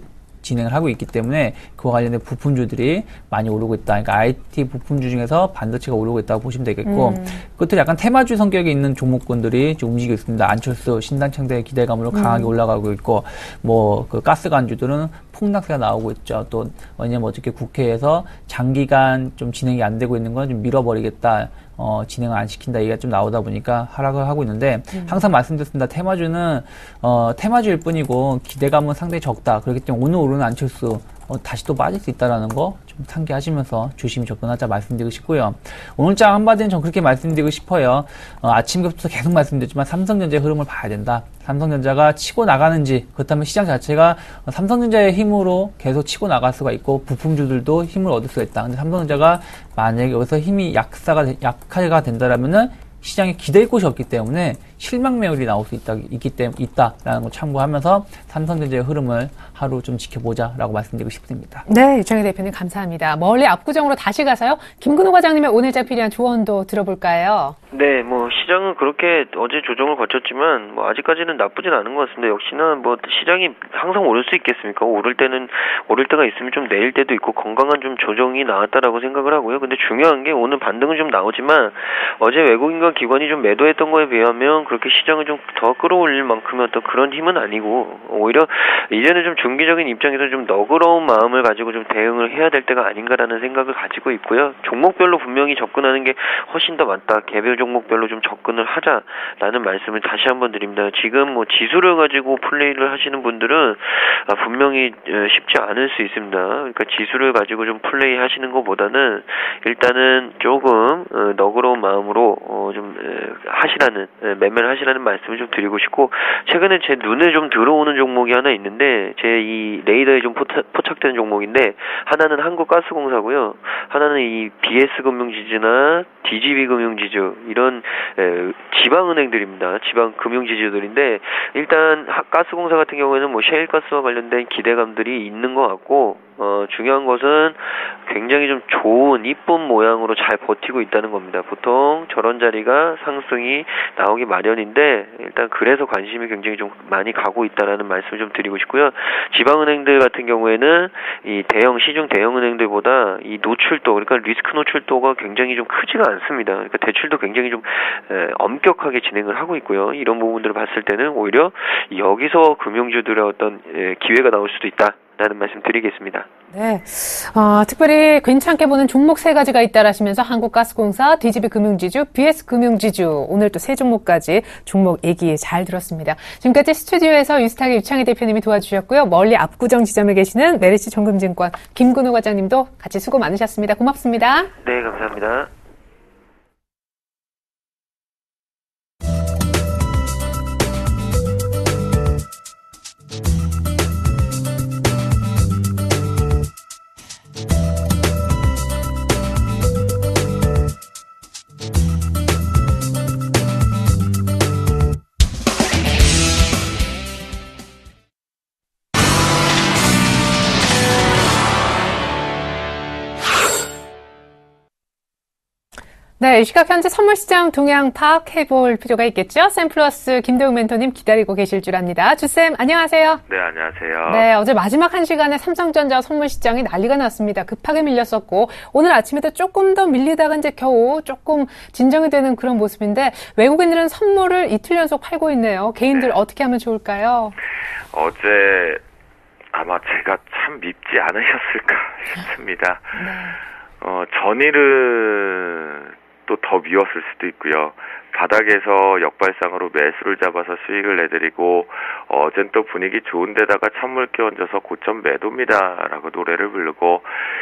진행을 하고 있기 때문에 그와 관련된 부품주들이 많이 오르고 있다. 그러니까 IT 부품주 중에서 반도체가 오르고 있다고 보시면 되겠고 그것들이 약간 테마주 성격이 있는 종목군들이 좀 움직이고 있습니다. 안철수 신당창대의 기대감으로 강하게 올라가고 있고 뭐 그 가스 관주들은 폭락세가 나오고 있죠. 또 왜냐면 어저께 국회에서 장기간 좀 진행이 안 되고 있는 건 좀 밀어버리겠다. 진행을 안 시킨다 얘기가 좀 나오다 보니까 하락을 하고 있는데 항상 말씀드렸습니다. 테마주는 테마주일 뿐이고 기대감은 상당히 적다. 그렇기 때문에 오늘 오르는 안철수 다시 또 빠질 수 있다라는 거 좀 상기하시면서 조심히 접근하자 말씀드리고 싶고요. 오늘장 한마디는 전 그렇게 말씀드리고 싶어요. 아침부터 계속 말씀드렸지만 삼성전자의 흐름을 봐야 된다. 삼성전자가 치고 나가는지 그렇다면 시장 자체가 삼성전자의 힘으로 계속 치고 나갈 수가 있고 부품주들도 힘을 얻을 수가 있다. 근데 삼성전자가 만약에 여기서 힘이 약화가 된다라면은 시장에 기댈 곳이 없기 때문에 실망 매물이 나올 수 있다라는 걸 참고하면서 삼성전자의 흐름을 하루 좀 지켜보자라고 말씀드리고 싶습니다. 네, 유창희 대표님 감사합니다. 멀리 압구정으로 다시 가서요. 김근호 과장님의 오늘자 필요한 조언도 들어볼까요? 네, 뭐 시장은 그렇게 어제 조정을 거쳤지만 뭐 아직까지는 나쁘진 않은 것 같습니다. 역시나 뭐 시장이 항상 오를 수 있겠습니까? 오를 때가 있으면 좀 내릴 때도 있고 건강한 좀 조정이 나왔다라고 생각을 하고요. 근데 중요한 게 오늘 반등은 좀 나오지만 어제 외국인과 기관이 좀 매도했던 거에 비하면 그렇게 시장을 좀 더 끌어올릴 만큼의 어떤 그런 힘은 아니고 오히려 이제는 좀 중기적인 입장에서 좀 너그러운 마음을 가지고 좀 대응을 해야 될 때가 아닌가라는 생각을 가지고 있고요. 종목별로 분명히 접근하는 게 훨씬 더 맞다. 개별 종목별로 좀 접근을 하자라는 말씀을 다시 한번 드립니다. 지금 뭐 지수를 가지고 플레이를 하시는 분들은 분명히 쉽지 않을 수 있습니다. 그러니까 지수를 가지고 좀 플레이 하시는 것보다는 일단은 조금 너그러운 마음으로 좀 매매를 하시라는 말씀을 좀 드리고 싶고 최근에 제 눈에 좀 들어오는 종목이 하나 있는데 제 이 레이더에 좀 포착되는 종목인데 하나는 한국가스공사고요. 하나는 이 BS금융지주나 DGB금융지주 이런 지방은행들입니다. 지방금융지주들인데 일단 가스공사 같은 경우에는 뭐 셰일가스와 관련된 기대감들이 있는 것 같고 중요한 것은 굉장히 좀 좋은 이쁜 모양으로 잘 버티고 있다는 겁니다. 보통 저런 자리가 상승이 나오기 마련인데 일단 그래서 관심이 굉장히 좀 많이 가고 있다라는 말씀을 좀 드리고 싶고요. 지방은행들 같은 경우에는 이 시중 대형은행들보다 이 노출도 그러니까 리스크 노출도가 굉장히 좀 크지가 않습니다. 그러니까 대출도 굉장히 좀 엄격하게 진행을 하고 있고요. 이런 부분들을 봤을 때는 오히려 여기서 금융주들의 어떤 기회가 나올 수도 있다. 라는 말씀 드리겠습니다. 네. 특별히 괜찮게 보는 종목 3가지가 있다라시면서 한국가스공사, DGB금융지주, BS금융지주 오늘 또 3종목까지 종목 얘기 잘 들었습니다. 지금까지 스튜디오에서 유스탁의 유창희 대표님이 도와주셨고요. 멀리 압구정 지점에 계시는 메리츠 정금증권 김근호 과장님도 같이 수고 많으셨습니다. 고맙습니다. 네, 감사합니다. 네, 이 시각 현재 선물시장 동향 파악해볼 필요가 있겠죠? 샘플러스 김대웅 멘토님 기다리고 계실 줄 압니다. 주쌤, 안녕하세요. 네, 안녕하세요. 네, 어제 마지막 1시간에 삼성전자 선물시장이 난리가 났습니다. 급하게 밀렸었고 오늘 아침에도 조금 더 밀리다가 이제 겨우 조금 진정이 되는 그런 모습인데 외국인들은 선물을 이틀 연속 팔고 있네요. 개인들 네. 어떻게 하면 좋을까요? 어제 아마 제가 참 밉지 않으셨을까 싶습니다. 네. 전일은 또 더 미웠을 수도 있고요. 바닥에서 역발상으로 매수를 잡아서 수익을 내드리고 어젠 또 분위기 좋은 데다가 찬물 끼얹어서 고점 매도입니다라고 노래를 부르고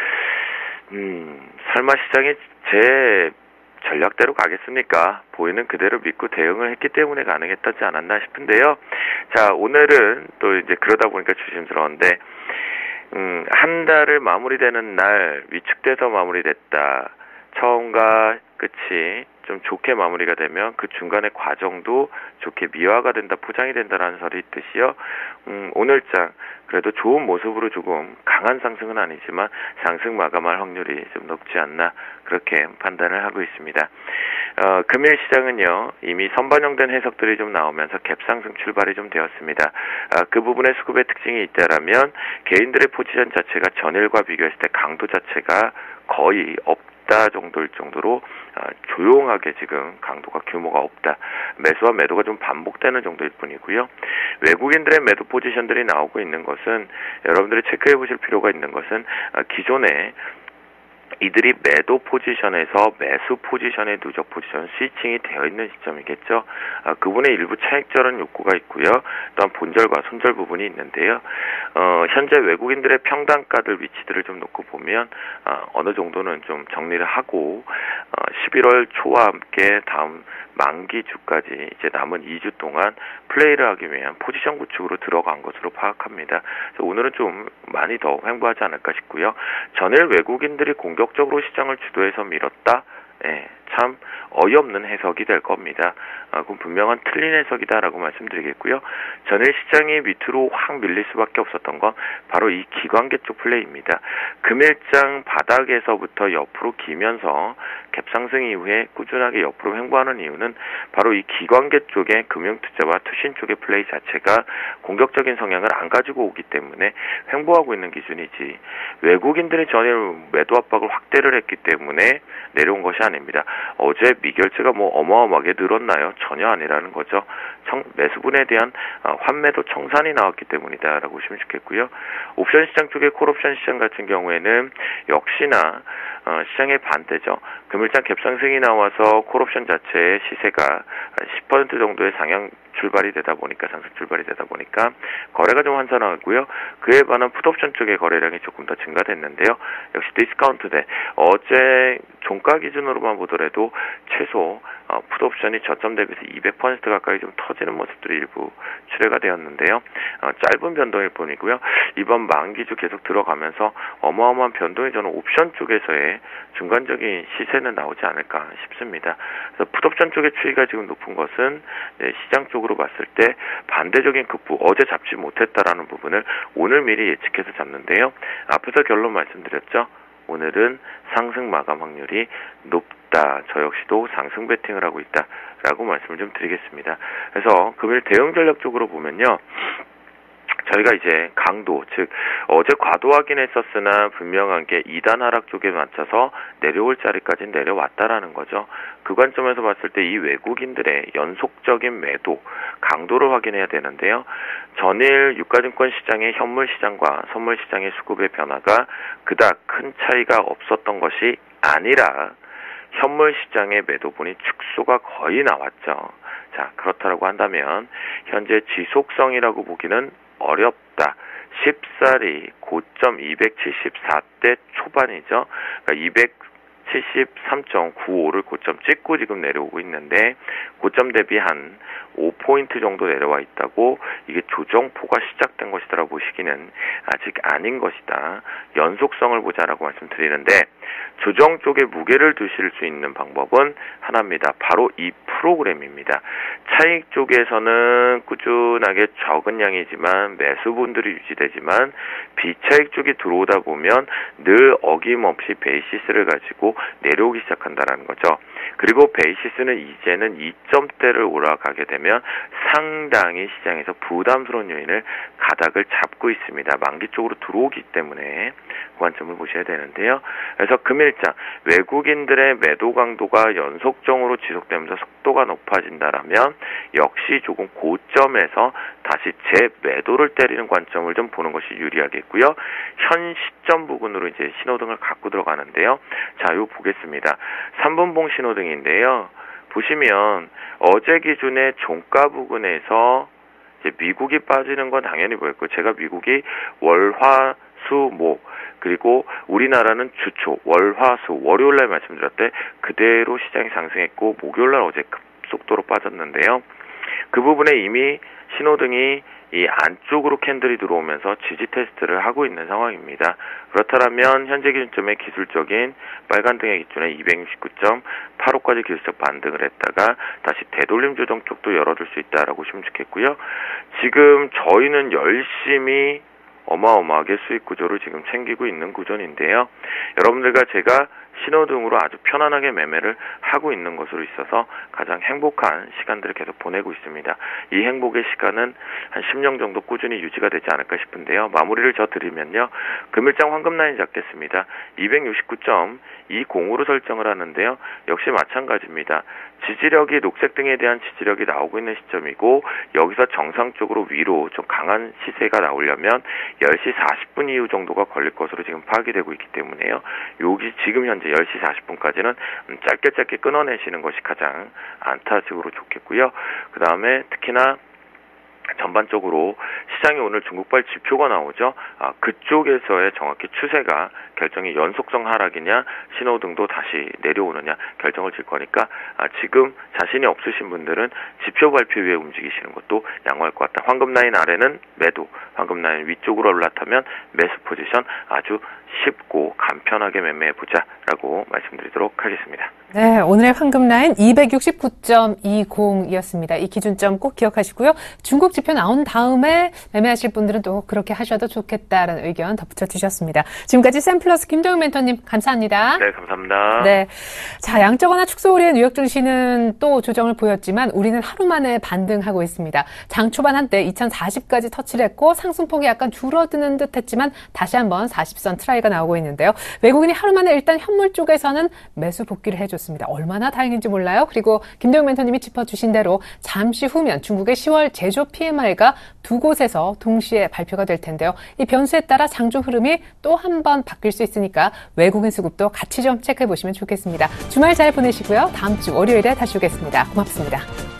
설마 시장이 제 전략대로 가겠습니까? 보이는 그대로 믿고 대응을 했기 때문에 가능했다지 않았나 싶은데요. 자, 오늘은 또 이제 그러다 보니까 조심스러운데 한 달을 마무리되는 날 위축돼서 마무리됐다. 처음과 끝이 좀 좋게 마무리가 되면 그 중간의 과정도 좋게 미화가 된다, 포장이 된다라는 설이 있듯이요. 오늘장 그래도 좋은 모습으로 조금 강한 상승은 아니지만 상승 마감할 확률이 좀 높지 않나 그렇게 판단을 하고 있습니다. 금일 시장은요 이미 선반영된 해석들이 좀 나오면서 갭상승 출발이 좀 되었습니다. 그 부분에 수급의 특징이 있다라면 개인들의 포지션 자체가 전일과 비교했을 때 강도 자체가 거의 없다 정도일 정도로 조용하게 지금 강도가 규모가 없다. 매수와 매도가 좀 반복되는 정도일 뿐이고요. 외국인들의 매도 포지션들이 나오고 있는 것은 여러분들이 체크해 보실 필요가 있는 것은 기존에 이들이 매도 포지션에서 매수 포지션의 누적 포지션 스위칭이 되어 있는 시점이겠죠. 그분의 일부 차익절은 욕구가 있고요. 또한 본절과 손절 부분이 있는데요. 현재 외국인들의 평단가들 위치들을 좀 놓고 보면 어느 정도는 좀 정리를 하고 11월 초와 함께 다음 만기 주까지 이제 남은 2주 동안 플레이를 하기 위한 포지션 구축으로 들어간 것으로 파악합니다. 그래서 오늘은 좀 많이 더 횡보하지 않을까 싶고요. 전일 외국인들이 공격적으로 시장을 주도해서 밀었다. 참 어이없는 해석이 될 겁니다. 그건 분명한 틀린 해석이다라고 말씀드리겠고요. 전일 시장이 밑으로 확 밀릴 수밖에 없었던 건 바로 이 기관계 쪽 플레이입니다. 금일장 바닥에서부터 옆으로 기면서 갭상승 이후에 꾸준하게 옆으로 횡보하는 이유는 바로 이 기관계 쪽의 금융투자와 투신 쪽의 플레이 자체가 공격적인 성향을 안 가지고 오기 때문에 횡보하고 있는 기준이지 외국인들이 전일 매도 압박을 확대를 했기 때문에 내려온 것이 아닙니다. 어제 미결제가 어마어마하게 늘었나요? 전혀 아니라는 거죠. 매수분에 대한 환매도 청산이 나왔기 때문이다라고 보시면 좋겠고요. 옵션 시장 쪽의 콜옵션 시장 같은 경우에는 역시나 시장의 반대죠. 금일장 갭상승이 나와서 콜옵션 자체의 시세가 10% 정도의 상향 출발이 되다 보니까 상승 출발이 되다 보니까 거래가 좀 환산하고요. 그에 반한 풋옵션 쪽의 거래량이 조금 더 증가됐는데요. 역시 디스카운트돼 어제 종가 기준으로만 보더라도 최소 풋옵션이 저점 대비해서 200% 가까이 좀 터지는 모습들이 일부 출회가 되었는데요. 짧은 변동일 뿐이고요. 이번 만기주 계속 들어가면서 어마어마한 변동이 저는 옵션 쪽에서의 중간적인 시세는 나오지 않을까 싶습니다. 그래서 풋옵션 쪽의 추이가 지금 높은 것은 시장 쪽으로 봤을 때 반대적인 급부 어제 잡지 못했다라는 부분을 오늘 미리 예측해서 잡는데요. 앞에서 결론 말씀드렸죠. 오늘은 상승 마감 확률이 높다. 저 역시도 상승 베팅을 하고 있다라고 말씀을 좀 드리겠습니다. 그래서 금일 대응 전략 쪽으로 보면요. 저희가 이제 강도, 즉 어제 과도 확인했었으나 분명한 게 2단 하락 쪽에 맞춰서 내려올 자리까지 내려왔다라는 거죠. 그 관점에서 봤을 때 이 외국인들의 연속적인 매도, 강도를 확인해야 되는데요. 전일 유가증권 시장의 현물 시장과 선물 시장의 수급의 변화가 그닥 큰 차이가 없었던 것이 아니라 현물 시장의 매도분이 축소가 거의 나왔죠. 자, 그렇다고 한다면 현재 지속성이라고 보기는 어렵다. 10살이 고점 274대 초반이죠. 그러니까 273.95를 고점 찍고 지금 내려오고 있는데 고점 대비 한 5포인트 정도 내려와 있다고 이게 조정포가 시작된 것이라고 보시기는 아직 아닌 것이다. 연속성을 보자라고 말씀드리는데 조정 쪽에 무게를 두실 수 있는 방법은 하나입니다. 바로 이 프로그램입니다. 차익 쪽에서는 꾸준하게 적은 양이지만 매수분들이 유지되지만 비차익 쪽이 들어오다 보면 늘 어김없이 베이시스를 가지고 내려오기 시작한다는 거죠. 그리고 베이시스는 이제는 2점대를 올라가게 되면 상당히 시장에서 부담스러운 요인을 가닥을 잡고 있습니다. 만기 쪽으로 들어오기 때문에 그 관점을 보셔야 되는데요. 그래서 금일장 외국인들의 매도 강도가 연속적으로 지속되면서 속도가 높아진다라면 역시 조금 고점에서 다시 재매도를 때리는 관점을 좀 보는 것이 유리하겠고요. 현 시점 부근으로 이제 신호등을 갖고 들어가는데요. 자, 이거 보겠습니다. 3분봉 신호등인데요. 보시면 어제 기준의 종가 부근에서 이제 미국이 빠지는 건 당연히 보였고 제가 미국이 월, 화, 수, 목 그리고 우리나라는 주초, 월, 화, 수 월요일날 말씀드렸대 그대로 시장이 상승했고 목요일날 어제 급속도로 빠졌는데요. 그 부분에 이미 신호등이 이 안쪽으로 캔들이 들어오면서 지지 테스트를 하고 있는 상황입니다. 그렇다면 현재 기준점의 기술적인 빨간등의 기준에 269.85까지 기술적 반등을 했다가 다시 되돌림 조정 쪽도 열어줄 수 있다라고 보시면 좋겠고요. 지금 저희는 열심히 어마어마하게 수익 구조를 지금 챙기고 있는 구조인데요. 여러분들과 제가 신호등으로 아주 편안하게 매매를 하고 있는 것으로 있어서 가장 행복한 시간들을 계속 보내고 있습니다. 이 행복의 시간은 한 10년 정도 꾸준히 유지가 되지 않을까 싶은데요. 마무리를 저 드리면요. 금일장 황금 라인 잡겠습니다. 269.20으로 설정을 하는데요. 역시 마찬가지입니다. 지지력이 녹색등에 대한 지지력이 나오고 있는 시점이고 여기서 정상적으로 위로 좀 강한 시세가 나오려면 10시 40분 이후 정도가 걸릴 것으로 지금 파악이 되고 있기 때문에요. 여기 지금 현재 10시 40분까지는 짧게 끊어내시는 것이 가장 안타적으로 좋겠고요. 그 다음에 특히나 전반적으로 시장이 오늘 중국발 지표가 나오죠. 그쪽에서의 정확히 추세가 결정이 연속성 하락이냐 신호등도 다시 내려오느냐 결정을 질 거니까 지금 자신이 없으신 분들은 지표 발표 위에 움직이시는 것도 양호할 것 같다. 황금 라인 아래는 매도, 황금 라인 위쪽으로 올라타면 매수 포지션 아주 쉽고 간편하게 매매해보자라고 말씀드리도록 하겠습니다. 네, 오늘의 황금 라인 269.20이었습니다. 이 기준점 꼭 기억하시고요. 중국 지표 나온 다음에 매매하실 분들은 또 그렇게 하셔도 좋겠다라는 의견 덧붙여 주셨습니다. 지금까지 샘플러스 김정은 멘토님 감사합니다. 네, 감사합니다. 네, 자 양적완화 축소 우려의 뉴욕 증시는 또 조정을 보였지만 우리는 하루 만에 반등하고 있습니다. 장 초반 한때 2040까지 터치를 했고 상승폭이 약간 줄어드는 듯했지만 다시 한번 40선 트라이가 나오고 있는데요. 외국인이 하루 만에 일단 현물 쪽에서는 매수 복귀를 해줬습니다. 얼마나 다행인지 몰라요. 그리고 김대웅 멘토님이 짚어주신 대로 잠시 후면 중국의 10월 제조 PMI가 두 곳에서 동시에 발표가 될 텐데요. 이 변수에 따라 장중 흐름이 또 한 번 바뀔 수 있으니까 외국인 수급도 같이 좀 체크해 보시면 좋겠습니다. 주말 잘 보내시고요. 다음 주 월요일에 다시 오겠습니다. 고맙습니다.